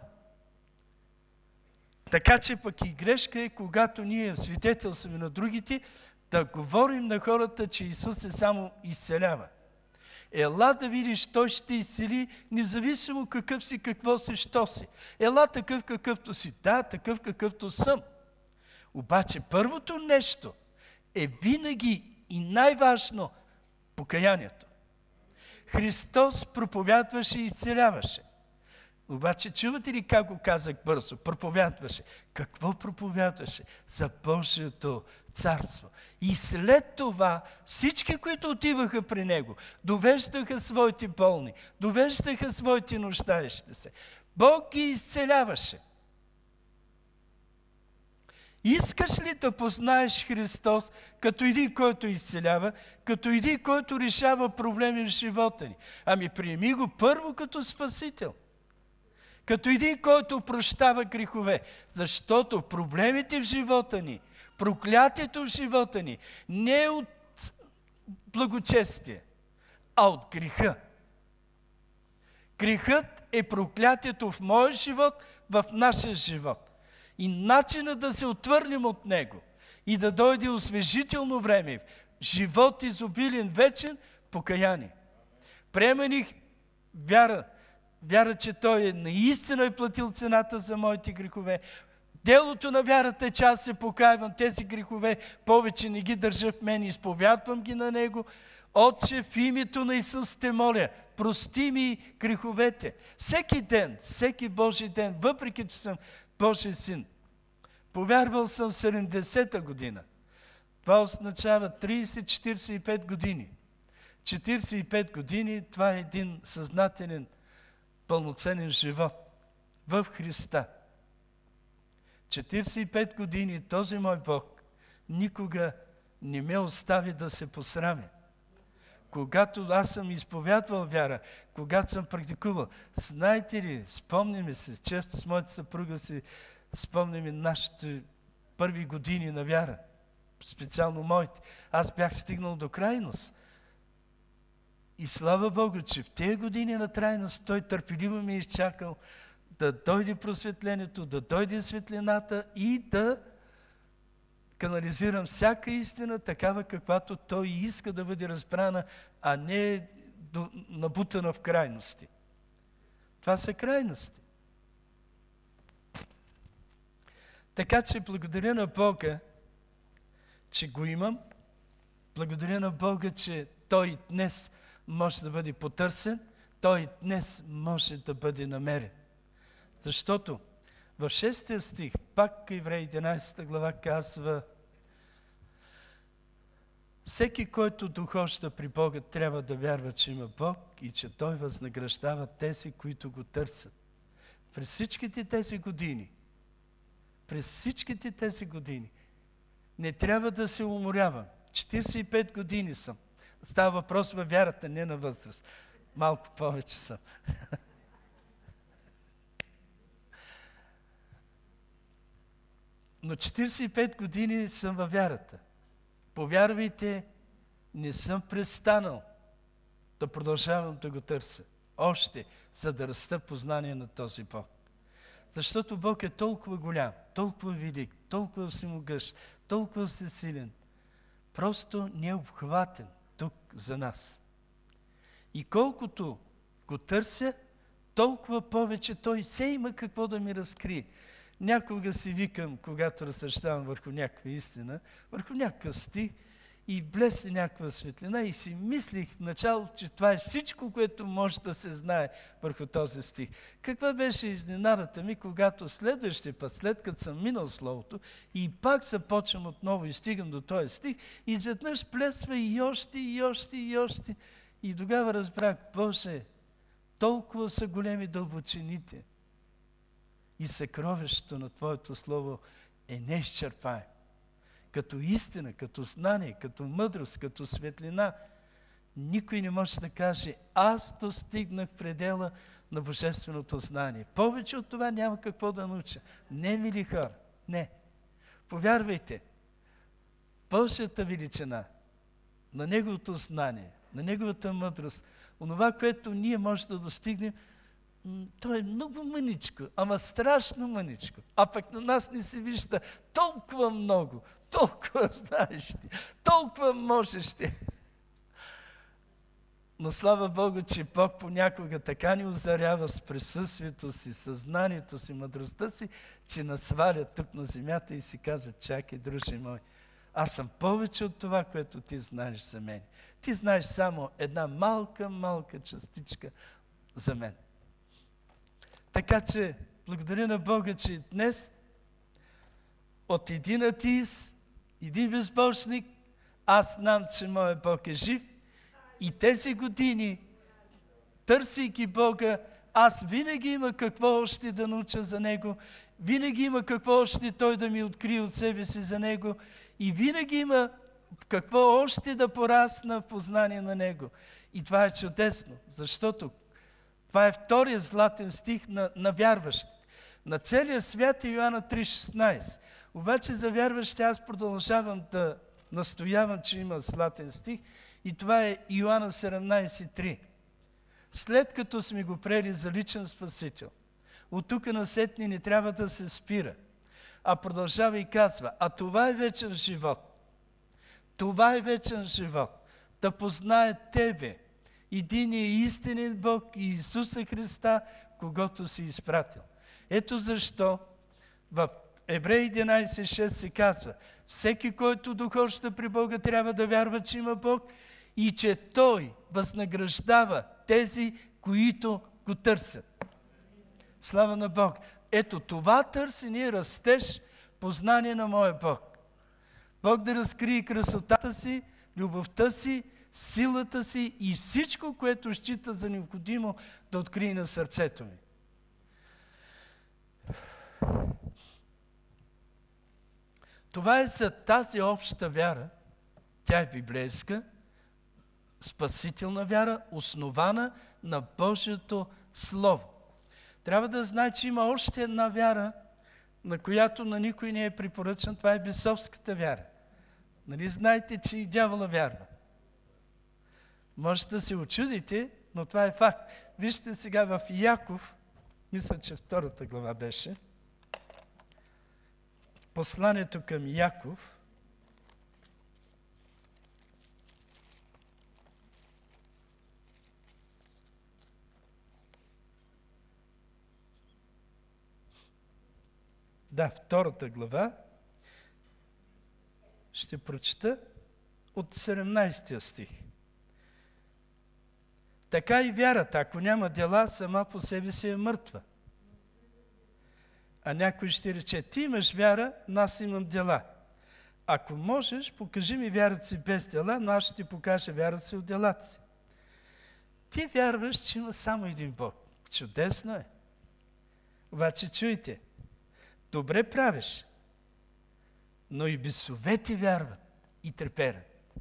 Така че пък и грешка е, когато ние свидетелстваме на другите, да говорим на хората, че Исус е само изцелява. Ела да видиш, Той ще изцели, независимо какъв си, какво си, що си. Ела такъв какъвто си. Да, такъв какъвто съм. Обаче първото нещо е винаги и най-важно покаянието. Христос проповядваше и изцеляваше. Обаче чувате ли как го казах бързо? Проповядваше. Какво проповядваше? За Божието царство. И след това всички, които отиваха при Него, довеждаха своите болни, довеждаха своите нуждаещи се. Бог ги изцеляваше. Искаш ли да познаеш Христос като един, който изцелява, като един, който решава проблеми в живота ни? Ами приеми го първо като Спасител. Като един, който прощава грехове. Защото проблемите в живота ни, проклятието в живота ни не е от благочестие, а от греха. Грехът е проклятието в моя живот, в нашия живот. И начинът да се отвърнем от него и да дойде освежително време, живот изобилен, вечен, покаяние. Приеманих вяра, вяра, че Той е наистина е платил цената за моите грехове. Делото на вярата е, че аз се покаявам, тези грехове повече не ги държа в мен, изповядвам ги на Него. Отче, в името на Исус те моля, прости ми греховете. Всеки ден, всеки Божий ден, въпреки че съм Божий син. Повярвал съм в седемдесета година. Това означава трийсет до четирийсет и пет години. четирийсет и пет години, това е един съзнателен, пълноценен живот в Христа. четирийсет и пет години този мой Бог никога не ме остави да се посрамя. когато аз съм изповядвал вяра, когато съм практикувал. Знаете ли, спомняме се, често с моята съпруга си спомняме нашите първи години на вяра, специално моите. Аз бях стигнал до крайност. И слава Богу, че в тези години на трайност Той търпеливо ми е изчакал да дойде просветлението, да дойде светлината и да канализирам всяка истина такава, каквато Той иска да бъде разбрана, а не набутана в крайности. Това са крайности. Така че благодаря на Бога, че го имам. Благодаря на Бога, че Той днес може да бъде потърсен. Той днес може да бъде намерен. Защото в шестия стих, пак Евреи единайсета глава казва: всеки, който дохожда при Бога, трябва да вярва, че има Бог и че Той възнаграждава тези, които го търсят. През всичките тези години, през всичките тези години, не трябва да се уморявам. четирийсет и пет години съм. Става въпрос във вярата, не на възраст. Малко повече съм. Но четирийсет и пет години съм във вярата. Повярвайте, не съм престанал да продължавам да го търся. Още, за да раста познание на този Бог. Защото Бог е толкова голям, толкова велик, толкова всемогъщ, толкова всесилен. Просто необхватен тук за нас. И колкото го търся, толкова повече Той все има какво да ми разкрие. Някога си викам, когато разсъждавам върху някаква истина, върху някакъв стих и блесне някаква светлина и си мислих в началото, че това е всичко, което може да се знае върху този стих. Каква беше изненадата ми, когато следващия път, след като съм минал Словото и пак започвам отново и стигам до този стих, и изведнъж плесва и още, и още, и още. И тогава разбрах: Боже, толкова са големи дълбочините. И съкровището на Твоето Слово е неизчерпаемо. Като истина, като знание, като мъдрост, като светлина, никой не може да каже: аз достигнах предела на божественото знание. Повече от това няма какво да науча. Не, мили хора, не. Повярвайте, Божията величина, на Неговото знание, на Неговата мъдрост, онова, което ние може да достигнем, то е много мъничко, ама страшно мъничко. А пък на нас не се вижда толкова много, толкова знаещи, толкова можещи. Но слава Богу, че Бог понякога така ни озарява с присъствието си, съзнанието си, мъдростта си, че насваля тук на земята и си казва: чакай, друже мой, аз съм повече от това, което ти знаеш за мен. Ти знаеш само една малка, малка частичка за мен. Така че, благодаря на Бога, че днес от един атеист, един безбожник, аз знам, че моят Бог е жив и тези години, търсейки Бога, аз винаги има какво още да науча за Него, винаги има какво още Той да ми открие от себе си за Него и винаги има какво още да порасна в познание на Него. И това е чудесно, защото това е втория златен стих на, на вярващите. На целия свят е Йоанна три шестнайсет. Обаче за вярващите аз продължавам да настоявам, че има златен стих, и това е Йоанна седемнайсет три. След като сме го приели за личен Спасител, от тук насетне не трябва да се спира, а продължава и казва: а това е вечен живот. Това е вечен живот. Да познае Тебе, единия истинен Бог и Исуса Христа, когото си изпратил. Ето защо в Евреи единайсет шест се казва: всеки, който дохожда при Бога, трябва да вярва, че има Бог и че Той възнаграждава тези, които го търсят. Слава на Бог! Ето това търсене е растеж, познание на моя Бог. Бог да разкрие красотата си, любовта си, силата си и всичко, което счита за необходимо да открие на сърцето ми. Това е за тази обща вяра. Тя е библейска. спасителна вяра, основана на Божието Слово. Трябва да знае, че има още една вяра, на която на никой не е препоръчан. Това е бесовската вяра. Нали знаете, че и дявола вярва? Може да се очудите, но това е факт. Вижте сега в Яков, мисля, че втората глава беше, посланието към Яков, да, втората глава, ще прочета от седемнайсети стих. Така и вярата, ако няма дела, сама по себе си е мъртва. А някой ще рече, ти имаш вяра, но аз имам дела. Ако можеш, покажи ми вярата си без дела, но аз ще ти покажа вярата си от делата си. Ти вярваш, че има само един Бог. Чудесно е. Обаче чуйте, добре правиш, но и бесовете вярват и треперят.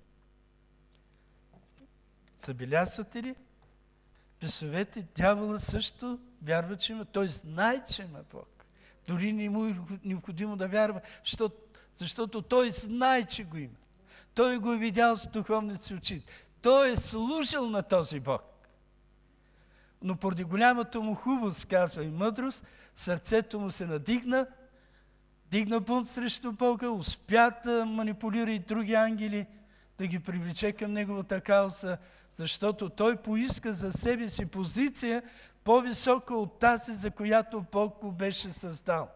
Забелязвате ли? Бесовете, дявола също вярва, че има. Той знае, че има Бог. Дори не му е необходимо да вярва, защото, защото той знае, че го има. Той го е видял с духовните си очи. Той е служил на този Бог. Но поради голямата му хубост, казва и мъдрост, сърцето му се надигна, дигна бунт срещу Бога, успя да манипулира и други ангели, да ги привлече към неговата кауза, защото той поиска за себе си позиция по-висока от тази, за която Бог го беше създал.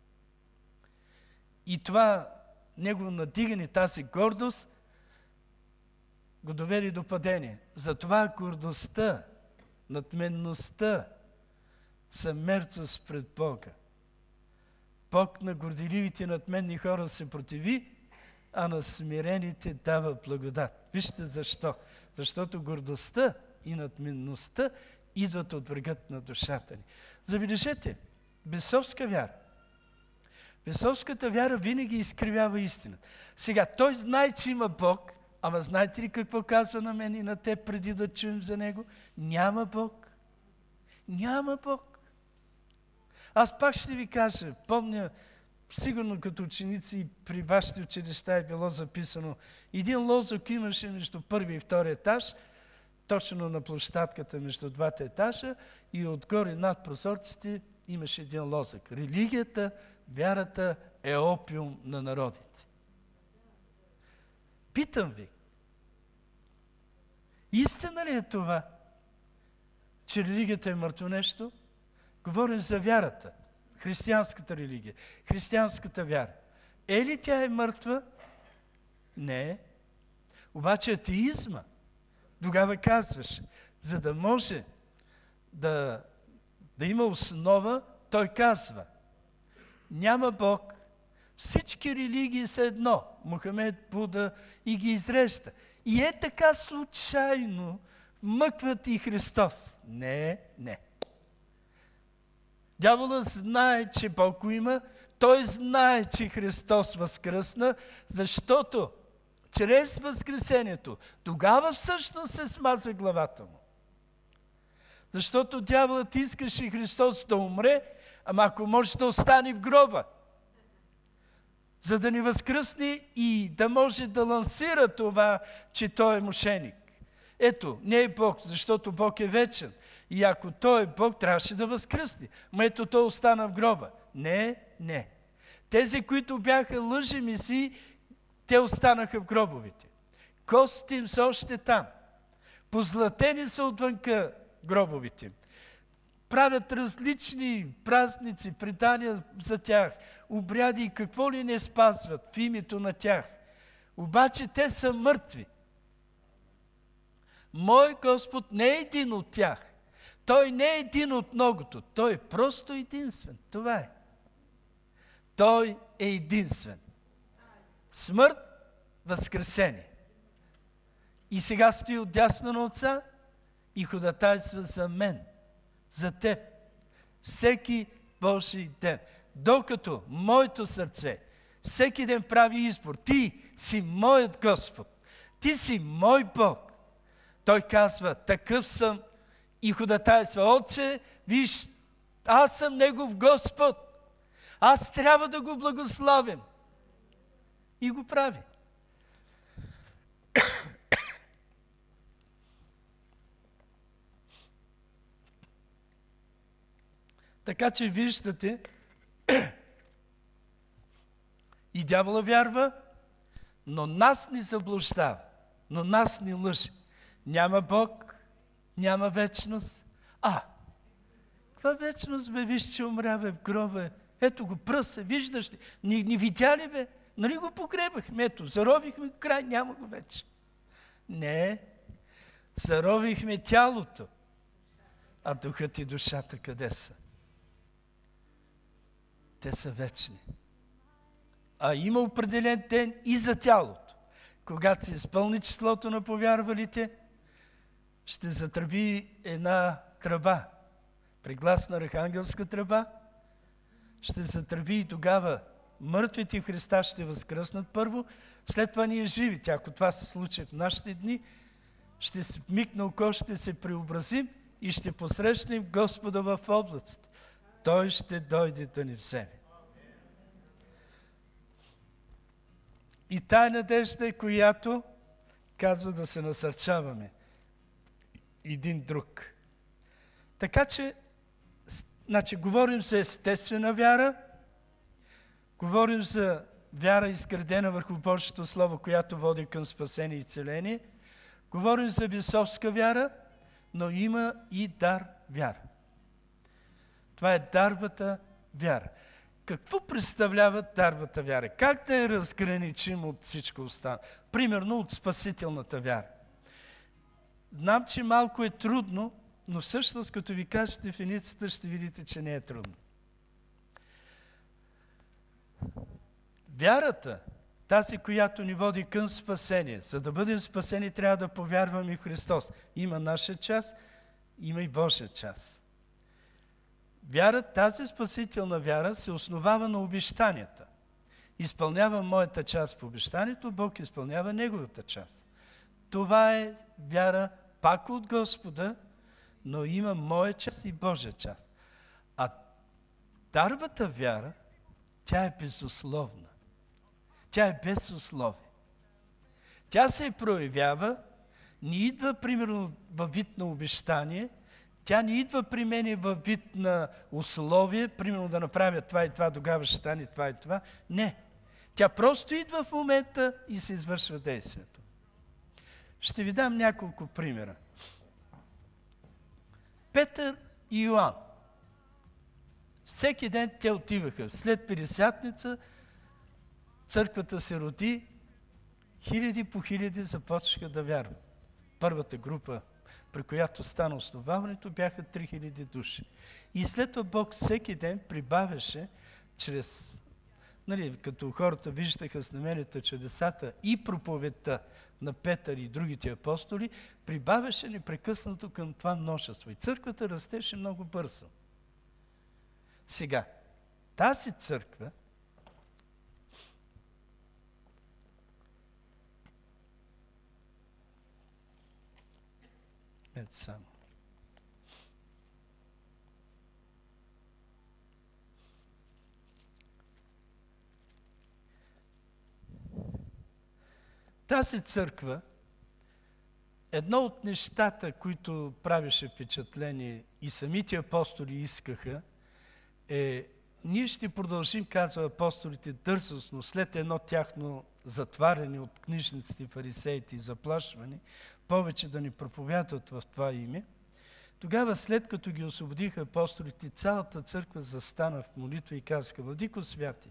И това негово надигане, тази гордост, го доведе до падение. Затова гордостта, надменността са мерзост пред Бога. Бог на горделивите надменни хора се противи, а на смирените дава благодат. Вижте защо. Защото гордостта и надменността идват от врагът на душата ни. Забележете, бесовска вяра. Бесовската вяра винаги изкривява истината. Сега, той знае, че има Бог, ама знаете ли какво казва на мен и на теб преди да чуем за него? Няма Бог. Няма Бог. Аз пак ще ви кажа, помня, сигурно като ученици при вашите училища е било записано, един лозок имаше между първи и втори етаж, точно на площадката между двата етажа, и отгоре над прозорците имаше един лозък. Религията, вярата е опиум на народите. Питам ви, истина ли е това, че религията е мъртво нещо? Говорим за вярата, християнската религия, християнската вяра. Е ли тя е мъртва? Не. Обаче атеизма, тогава казваш, за да може да, да има основа, той казва, няма Бог, всички религии са едно, Мохамед, Буда, и ги изрежда. И е така случайно мъкват и Христос. Не, не. Дяволът знае, че Бог го има, той знае, че Христос възкръсна, защото чрез възкресението тогава всъщност се смаза главата му. Защото дяволът искаше Христос да умре, ама ако може да остане в гроба, за да ни възкръсне и да може да лансира това, че той е мошеник. Ето, не е Бог, защото Бог е вечен. И ако той е Бог, трябваше да възкръсне. Но ето той остана в гроба. Не, не. Тези, които бяха лъжемиси, те останаха в гробовите. Костите им са още там. Позлатени са отвънка гробовите им. Правят различни празници, предания за тях, обряди и какво ли не спазват в името на тях. Обаче те са мъртви. Мой Господ не е един от тях. Той не е един от многото. Той е просто единствен. Това е. Той е единствен. Смърт, възкресение. И сега стои отдясно на Отца и ходатайства за мен, за теб, всеки Божий ден. Докато моето сърце всеки ден прави избор, ти си моят Господ, ти си мой Бог, той казва, такъв съм и ходатайства. Отче, виж, аз съм Негов Господ. Аз трябва да го благославям. И го прави. Така че виждате, и дявола вярва, но нас ни заблуждава, но нас ни лъже. Няма Бог, няма вечност. А, каква вечност, бе? Виж, че умря, бе, в гроба. Ето го пръса, виждаш ли? Ни, ни видя ли, бе? Нали го погребахме? Ето, заровихме край, няма го вече. Не, заровихме тялото. А духът и душата къде са? Те са вечни. А има определен ден и за тялото. Когато се изпълни числото на повярвалите, ще затръби една тръба, прегласна архангелска тръба, ще затръби и тогава мъртвите в Христа ще възкръснат първо, след това ние живите. Ако това се случи в нашите дни, ще се миг на око, ще се преобразим и ще посрещнем Господа в облаците. Той ще дойде да ни вземе. И тая надежда е, която казва да се насърчаваме един друг. Така че, значи, говорим за естествена вяра, говорим за вяра изградена върху Божието Слово, която води към спасение и целение, говорим за бесовска вяра, но има и дар вяра. Това е дарбата вяра. Какво представлява дарбата вяра? Как да я разграничим от всичко останало? Примерно от спасителната вяра. Знам, че малко е трудно, но всъщност, като ви кажа дефиницията, ще видите, че не е трудно. Вярата, тази, която ни води към спасение, за да бъдем спасени, трябва да повярваме в Христос. Има наша част, има и Божия част. Вяра, тази спасителна вяра се основава на обещанията. Изпълнявам моята част в обещанието, Бог изпълнява неговата част. Това е вяра пак от Господа, но има моя част и Божия част. А дарбата вяра, тя е безусловна. Тя е без условие. Тя се проявява, не идва примерно във вид на обещание, тя не идва при мене във вид на условие, примерно да направя това и това, тогава ще стане това и това. Не. Тя просто идва в момента и се извършва действието. Ще ви дам няколко примера. Петър и Йоан. Всеки ден те отиваха. След Петдесятница църквата се роди, хиляди по хиляди започнаха да вярват. Първата група, при която стана основаването, бяха три хиляди души. И след това Бог всеки ден прибавяше чрез, нали, като хората виждаха знаменията, чудесата и проповедта на Петър и другите апостоли, прибавяше непрекъснато към това множество. И църквата растеше много бързо. Сега, тази църква Ето само. Тази църква, едно от нещата, които правеше впечатление и самите апостоли искаха, е, ние ще продължим, казва апостолите, дързостно, след едно тяхно затваряне от книжниците, фарисеите и заплашване, повече да ни проповядват в това име. Тогава, след като ги освободиха апостолите, цялата църква застана в молитва и казаха: Владико Святи,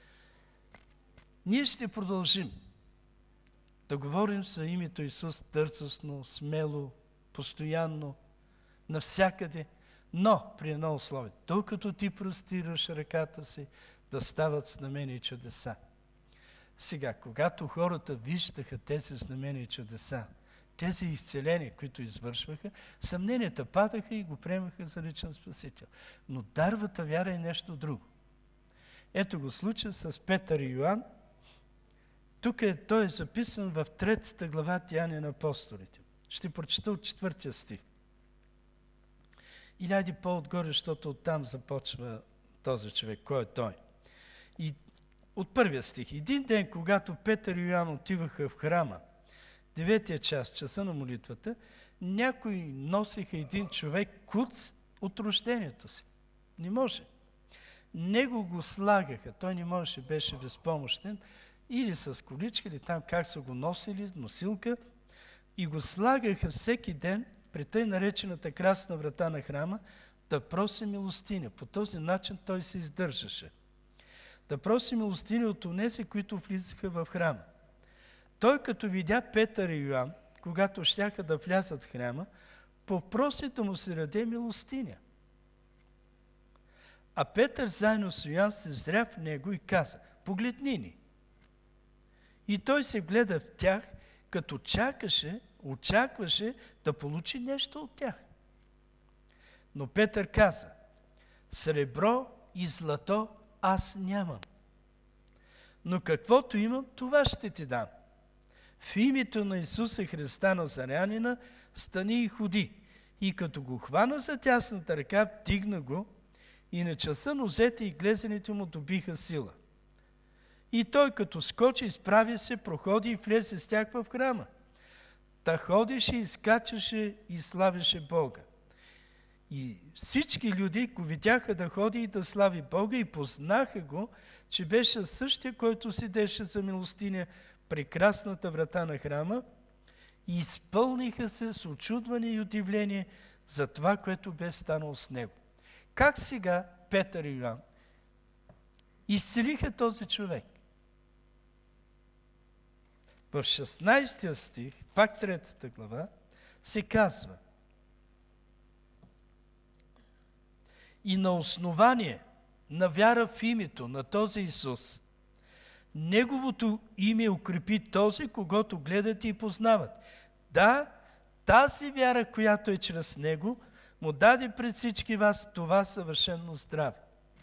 ние ще продължим да говорим за името Исус дързостно, смело, постоянно, навсякъде, но при едно условие. Докато ти простираш ръката си, да стават знамения и чудеса. Сега, когато хората виждаха тези знамения и чудеса, тези изцеления, които извършваха, съмненията падаха и го приемаха за личен спасител. Но дарбата вяра е нещо друго. Ето го случай с Петър и Йоан. Тук е, той е записан в третата глава Деяния на апостолите. Ще прочета от четвъртия стих. И найди по-отгоре, защото оттам започва този човек. Кой е той? И от първия стих. Един ден, когато Петър и Йоан отиваха в храма, деветия час, часа на молитвата, някои носиха един човек куц от рождението си. Не може. Него го слагаха. Той не можеше, беше безпомощен. Или с количка, или там как са го носили, носилка. И го слагаха всеки ден при тъй наречената красна врата на храма да проси милостиня. По този начин той се издържаше. Да проси милостиня от онези, които влизаха в храма. Той, като видя Петър и Йоан, когато щяха да влязат в храма, попроси да му се даде милостиня. А Петър заедно с Йоан се зря в него и каза: погледни ни. И той се гледа в тях, като чакаше, очакваше да получи нещо от тях. Но Петър каза: сребро и злато аз нямам, но каквото имам, това ще ти дам. В името на Исуса Христа Назарянина стани и ходи. И като го хвана за тясната ръка, вдигна го, и на часа нозете и глезените му добиха сила. И той, като скочи, изправи се, проходи и влезе с тях в храма. Та ходеше, изкачаше и славеше Бога. И всички люди го видяха да ходи и да слави Бога и познаха го, че беше същия, който седеше за милостиня при красната врата на храма, и изпълниха се с очудване и удивление за това, което бе станало с него. Как сега Петър и Йоан изцелиха този човек? В шестнайсети стих, пак третата глава, се казва: и на основание на вяра в името на този Исус, Неговото име укрепи този, когото гледате и познават. Да, тази вяра, която е чрез Него, му даде пред всички вас това съвършено здраве.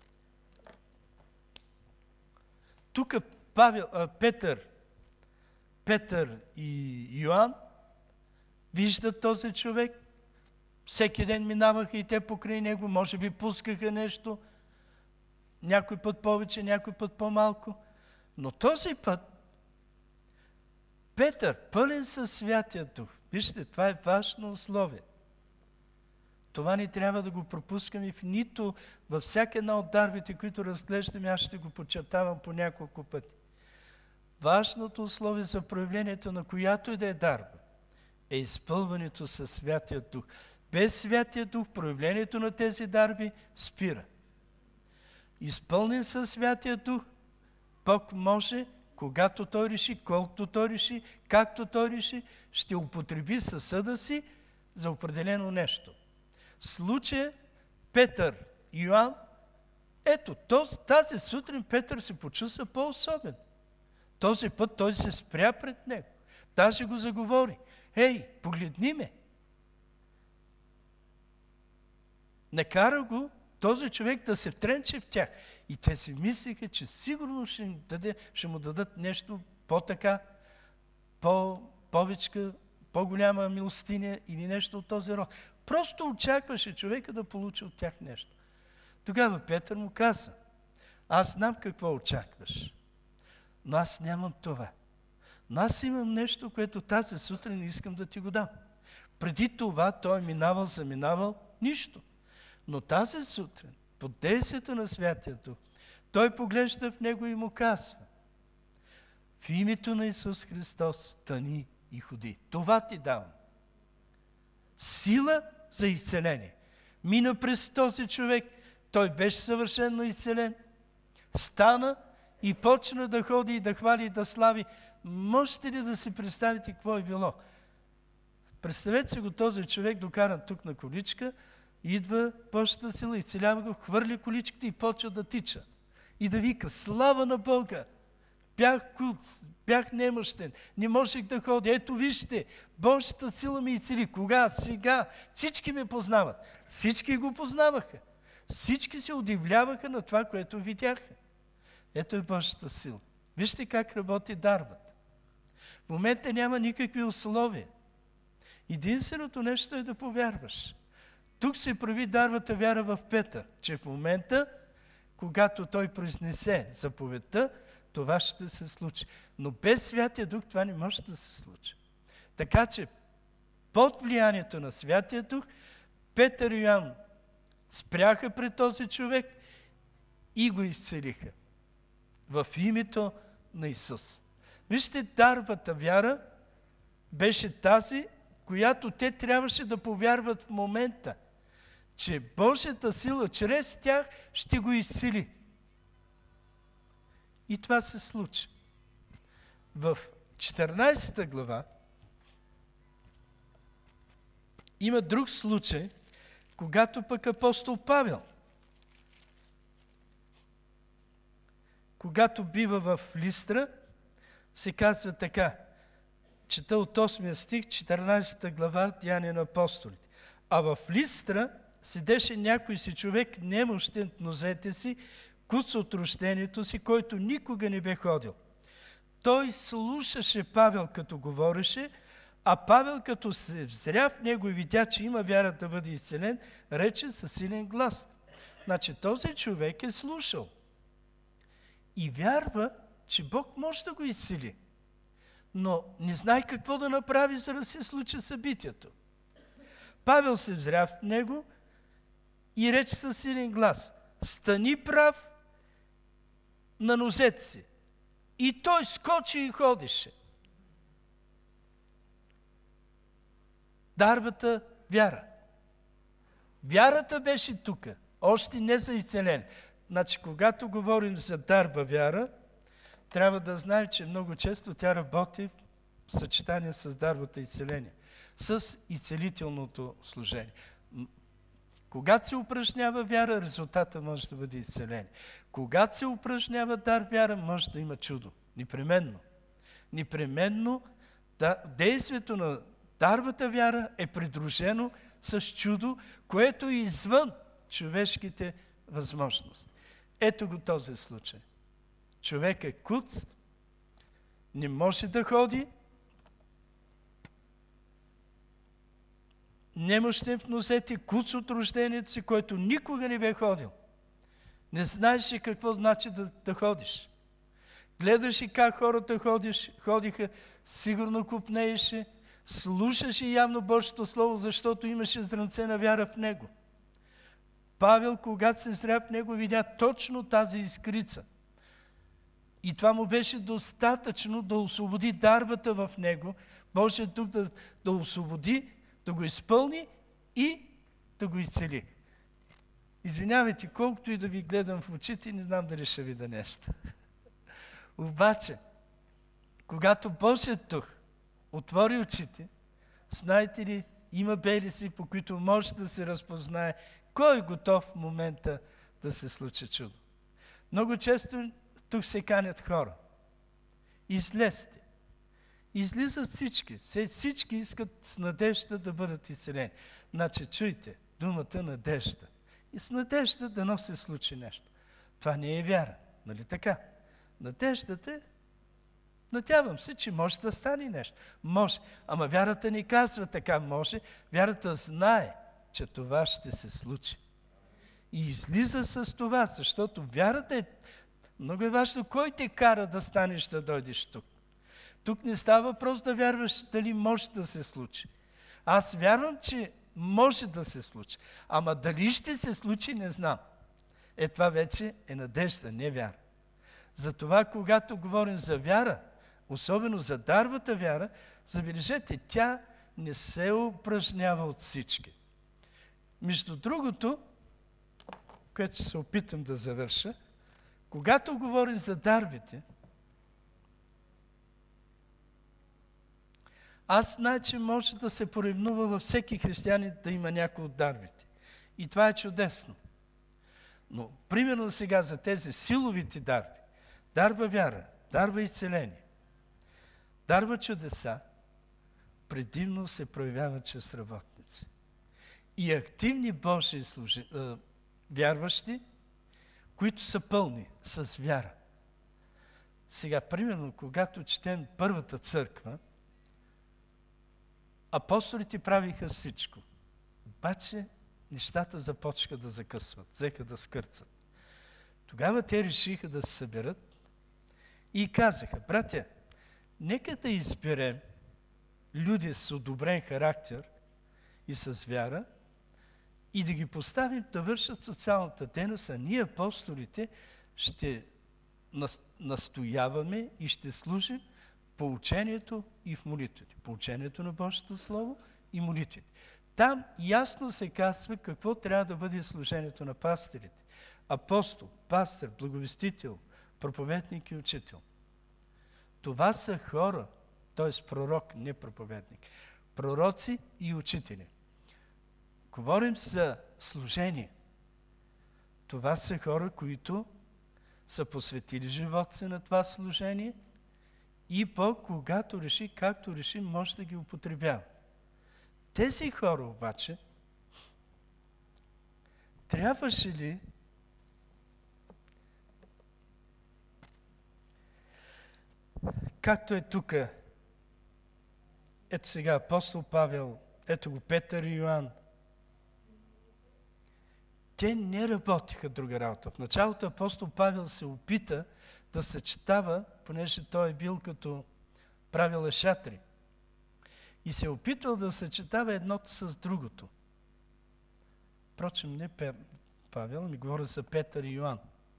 Тук Павел, а, Петър, Петър и Йоан виждат този човек. Всеки ден минаваха и те покрай него, може би пускаха нещо, някой път повече, някой път по-малко. Но този път Петър, пълен със Святия Дух, вижте, това е важно условие. Това не трябва да го пропускаме в нито във всяка една от дарбите, които разглеждаме, аз ще го подчертавам по няколко пъти. Важното условие за проявлението на която и да е дарба е изпълването със Святия Дух. Без Святия Дух проявлението на тези дарби спира. Изпълнен със Святия Дух, Бог може, когато Той реши, колкото Той реши, както Той реши, ще употреби съда си за определено нещо. В случая Петър и Йоан, ето, тази сутрин Петър се почувства по-особен. Този път той се спря пред него. Даже го заговори. Ей, погледни ме! Накара го този човек да се втренче в тях. И те си мислиха, че сигурно ще, им даде, ще му дадат нещо по-така, по-повечка, по-голяма милостиня или нещо от този род. Просто очакваше човека да получи от тях нещо. Тогава Петър му каза: аз знам какво очакваш, но аз нямам това. Но аз имам нещо, което тази сутрин искам да ти го дам. Преди това той е минавал, заминавал, нищо. Но тази сутрин, под действието на Святия Дух, той поглежда в него и му казва: в името на Исус Христос стани и ходи. Това ти давам. Сила за изцеление. Мина през този човек, той беше съвършено изцелен, стана и почна да ходи и да хвали и да слави. Можете ли да си представите какво е било? Представете си го този човек, докаран тук на количка, идва Божията сила, изцелява го, хвърли количката и почва да тича. И да вика: слава на Бога! Бях куц, бях немощен, не можех да ходя. Ето вижте, Божията сила ме изцели. Кога? Сега. Всички ме познават. Всички го познаваха. Всички се удивляваха на това, което видяха. Ето е Божията сила. Вижте как работи дарбата. В момента няма никакви условия. Единственото нещо е да повярваш. Тук се прояви дарвата вяра в Петър, че в момента, когато той произнесе заповедта, това ще се случи. Но без Святия Дух това не може да се случи. Така че под влиянието на Святия Дух, Петър и Йоан спряха пред този човек и го изцелиха в името на Исус. Вижте, дарвата вяра беше тази, която те трябваше да повярват в момента, че Божията сила чрез тях ще го изцели. И това се случи. В четиринадесета глава има друг случай, когато пък апостол Павел, когато бива в Листра, се казва така, чета от осмия стих, четиринадесета глава, Деяния на апостолите. А в Листра седеше някой си човек, немощен в нозете си, куц от рождението си, който никога не бе ходил. Той слушаше Павел, като говореше, а Павел, като се взря в него и видя, че има вяра да бъде изцелен, рече със силен глас. Значи този човек е слушал и вярва, че Бог може да го изцели, но не знае какво да направи, за да се случи събитието. Павел се взря в него и рече със силен глас: стани прав на нозете си. И той скочи и ходеше. Дарвата вяра. Вярата беше тук, още не за изцеление. Значи, когато говорим за дарба вяра, трябва да знаем, че много често тя работи в съчетание с дарбата изцеление, с изцелителното служение. Когато се упражнява вяра, резултата може да бъде изцеление. Когато се упражнява дар вяра, може да има чудо. Непременно. Непременно да, действието на дарбата вяра е придружено с чудо, което е извън човешките възможности. Ето го този случай. Човек е куц, не може да ходи, немощен в нозете, куц от рождението си, който никога не бе ходил. Не знаеше какво значи да, да ходиш. Гледаше как хората ходиш, ходиха, сигурно купнееше, слушаше явно Божието Слово, защото имаше зрънце на вяра в него. Павел, когато се зря в него, видя точно тази искрица. И това му беше достатъчно да освободи дарбата в него, Божия Дух да, да освободи, да го изпълни и да го изцели. Извинявайте, колкото и да ви гледам в очите, не знам дали ще видя нещо. Обаче, когато Божият Дух отвори очите, знаете ли, има белеси, по които може да се разпознае кой е готов в момента да се случи чудо. Много често тук се канят хора. Излезте. Излизат всички. Всички искат с надежда да бъдат изцелени. Значи, чуйте думата надежда. И с надежда дано се случи нещо. Това не е вяра. Нали така? Надеждата е, надявам се, че може да стане нещо. Може. Ама вярата не казва така може. Вярата знае, че това ще се случи. И излиза с това, защото вярата е много е важно. Кой те кара да станеш да дойдеш тук? Тук не става въпрос да вярваш дали може да се случи. Аз вярвам, че може да се случи. Ама дали ще се случи, не знам. Е, това вече е надежда, не вяра. Затова, когато говорим за вяра, особено за дарбата вяра, забележете, тя не се упражнява от всички. Между другото, което се опитам да завърша, когато говорим за дарбите, аз знае, че може да се поревнува във всеки християнин да има някои от дарбите. И това е чудесно. Но, примерно сега за тези силовите дарби, дарба вяра, дарба изцеление, дарба чудеса, предимно се проявява чрез работници. И активни Божии служи, е, вярващи, които са пълни с вяра. Сега, примерно, когато четем първата църква, Апостолите правиха всичко. Обаче нещата започнаха да закъсват, взеха да скърцат. Тогава те решиха да се съберат и казаха: братя, нека да изберем люди с одобрен характер и с вяра и да ги поставим да вършат социалната дейност, а ние, апостолите, ще настояваме и ще служим в поучението и в молитвите. Поучението на Божието Слово и молитвите. Там ясно се казва какво трябва да бъде служението на пастирите. Апостол, пастир, благовестител, проповедник и учител. Това са хора, т.е. пророк, не проповедник. Пророци и учители. Говорим за служение. Това са хора, които са посветили живота си на това служение и Бог, когато реши, както реши, може да ги употребява. Тези хора обаче трябваше ли както е тук, ето сега апостол Павел, ето го Петър и Йоан, те не работиха друга работа. В началото апостол Павел се опита да съчетава, понеже той е бил като правил шатри, и се е опитвал да съчетава едното с другото. Впрочем, не Павел, ми говоря за Петър и Йоан.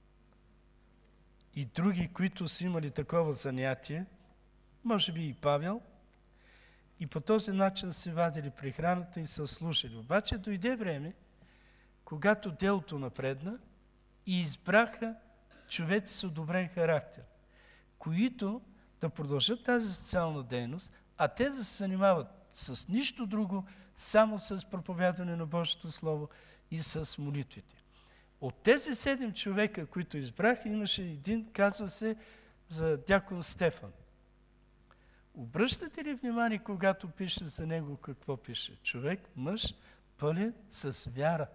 И други, които са имали такова занятие, може би и Павел, и по този начин се вадили прехраната и са слушали. Обаче дойде време, когато делото напредна и избраха човеци с одобрен характер, които да продължат тази социална дейност, а те да се занимават с нищо друго, само с проповядване на Божието Слово и с молитвите. От тези седем човека, които избраха, имаше един, казва се за дякон Стефан. Обръщате ли внимание, когато пише за него, какво пише? Човек, мъж, пълен с вяра.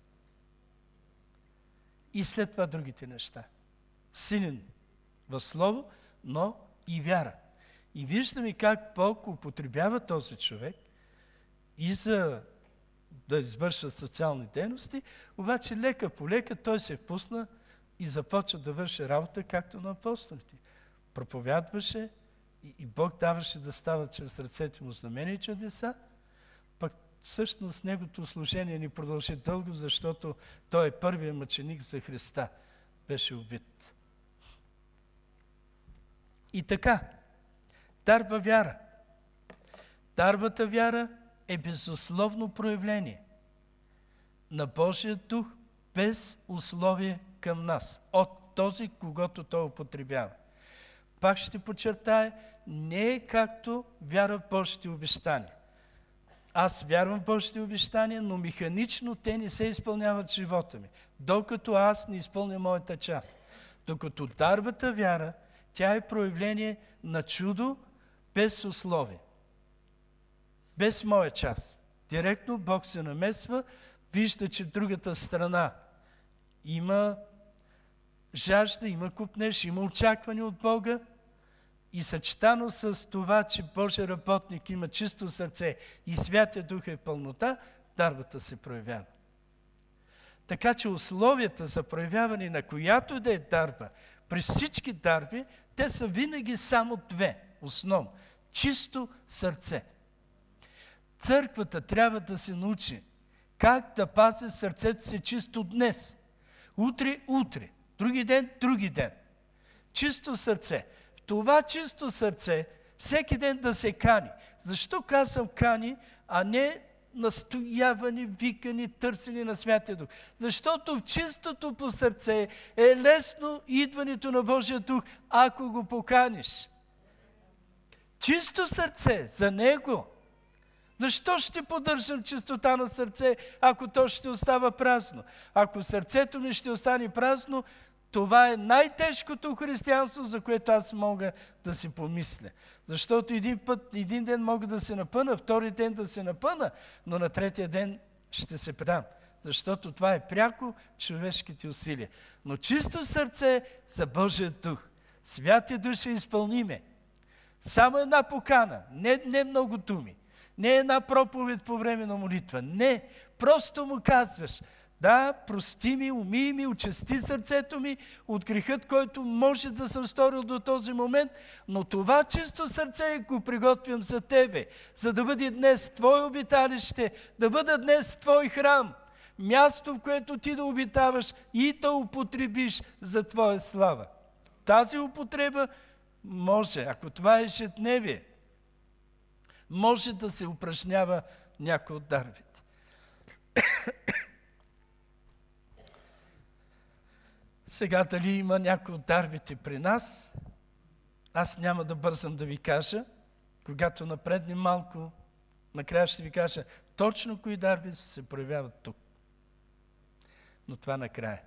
И след това другите неща. Силен в слово, но и вяра. И виждаме как Бог употребява този човек и за да извършва социални дейности, обаче лека по лека той се впусна и започва да върши работа, както на апостолите. Проповядваше и, и Бог даваше да стават чрез ръцете му знамения и чудеса, пък всъщност неговото служение ни продължи дълго, защото той е първият мъченик за Христа. Беше убит. И така, дарба вяра. Дарбата вяра е безусловно проявление на Божия дух без условие към нас, от този, когото той употребява. Пак ще подчертая, не е както вяра в Божите обещания. Аз вярвам в Божите обещания, но механично те не се изпълняват в живота ми, докато аз не изпълня моята част. Докато дарбата вяра, тя е проявление на чудо без условие. Без моя част. Директно Бог се намесва, вижда, че другата страна има жажда, има купнеж, има очакване от Бога и съчетано с това, че Божия работник има чисто сърце и Святия Дух е пълнота, дарбата се проявява. Така че условията за проявяване на която и да е дарба, при всички дарби, те са винаги само две, основно. Чисто сърце. Църквата трябва да се научи как да пази сърцето си чисто днес. Утре, утре. Други ден, други ден. Чисто сърце. В това чисто сърце всеки ден да се кани. Защо казвам кани, а не настояване, викане, търсене на Святия Дух? Защото в чистото по сърце е лесно идването на Божия Дух, ако го поканиш. Чисто сърце за Него. Защо ще поддържам чистота на сърце, ако то ще остава празно? Ако сърцето ми ще остане празно, това е най-тежкото християнство, за което аз мога да си помисля. Защото един път, един ден мога да се напъна, втори ден да се напъна, но на третия ден ще се предам. Защото това е пряко човешките усилия. Но чисто сърце за Божия Дух. Святия Дух ще изпълниме. Само една покана, не, не много думи. Не е една проповед по време на молитва. Не, просто му казваш: да, прости ми, умий ми, очисти сърцето ми от грехът, който може да съм сторил до този момент, но това чисто сърце го приготвям за тебе, за да бъде днес твое обиталище, да бъде днес твой храм, място, в което ти да обитаваш и да употребиш за твоя слава. Тази употреба може, ако това е ежедневие, може да се упражнява някой от дарбите. Сега дали има някой от дарбите при нас, аз няма да бързам да ви кажа. Когато напреднем малко, накрая ще ви кажа точно кои дарби се проявяват тук. Но това накрая.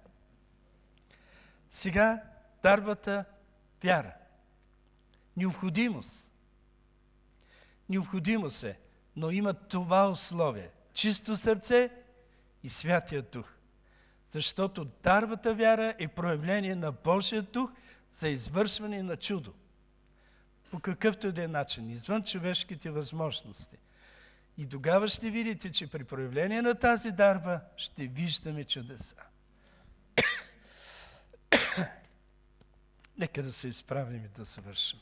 Сега дарбата вяра. Необходимост. Необходимост е, но има това условие. Чисто сърце и Святия Дух. Защото дарбата вяра е проявление на Божия Дух за извършване на чудо. По какъвто и да е начин, извън човешките възможности. И тогава ще видите, че при проявление на тази дарба ще виждаме чудеса. Нека да се изправим и да завършим.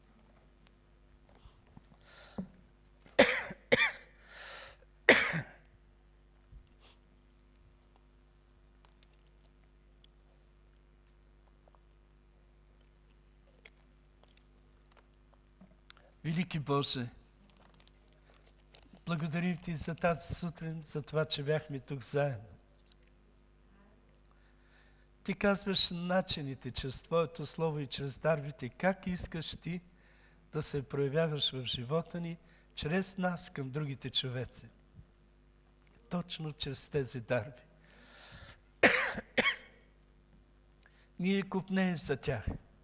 Велики Боже, благодарим Ти за тази сутрин, за това, че бяхме тук заедно. Ти казваш начините, чрез Твоето Слово и чрез дарбите, как искаш Ти да се проявяваш в живота ни, чрез нас към другите човеци. Точно чрез тези дарби. Ние копнеем за тях,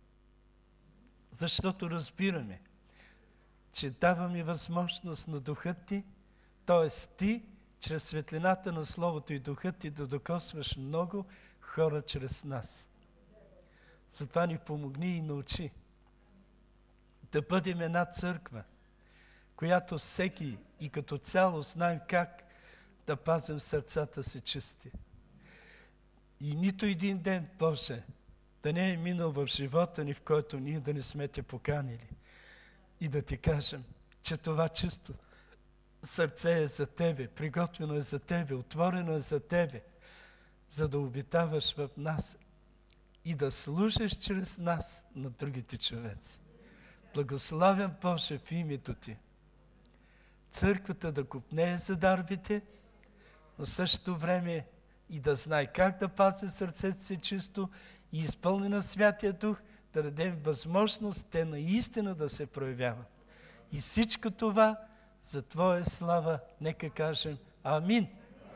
защото разбираме, че даваме възможност на Духът Ти, т.е. Ти, чрез светлината на Словото и Духът Ти, да докосваш много хора чрез нас. Затова ни помогни и научи да бъдем една църква, която всеки и като цяло знаем как да пазим сърцата си чисти. И нито един ден, Боже, да не е минал в живота ни, в който ние да не сме Те поканили. И да Ти кажем, че това чисто сърце е за Тебе, приготвено е за Тебе, отворено е за Тебе, за да обитаваш в нас и да служиш чрез нас на другите човеци. Благославям, Боже, в името Ти. Църквата да копнее за дарбите, но същото време и да знае как да пази сърцето си чисто и изпълнена Святия Дух, да дадем възможност те наистина да се проявяват. И всичко това за Твоя слава, нека кажем Амин.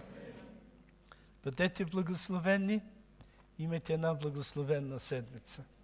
Бъдете благословени, имайте една благословена седмица.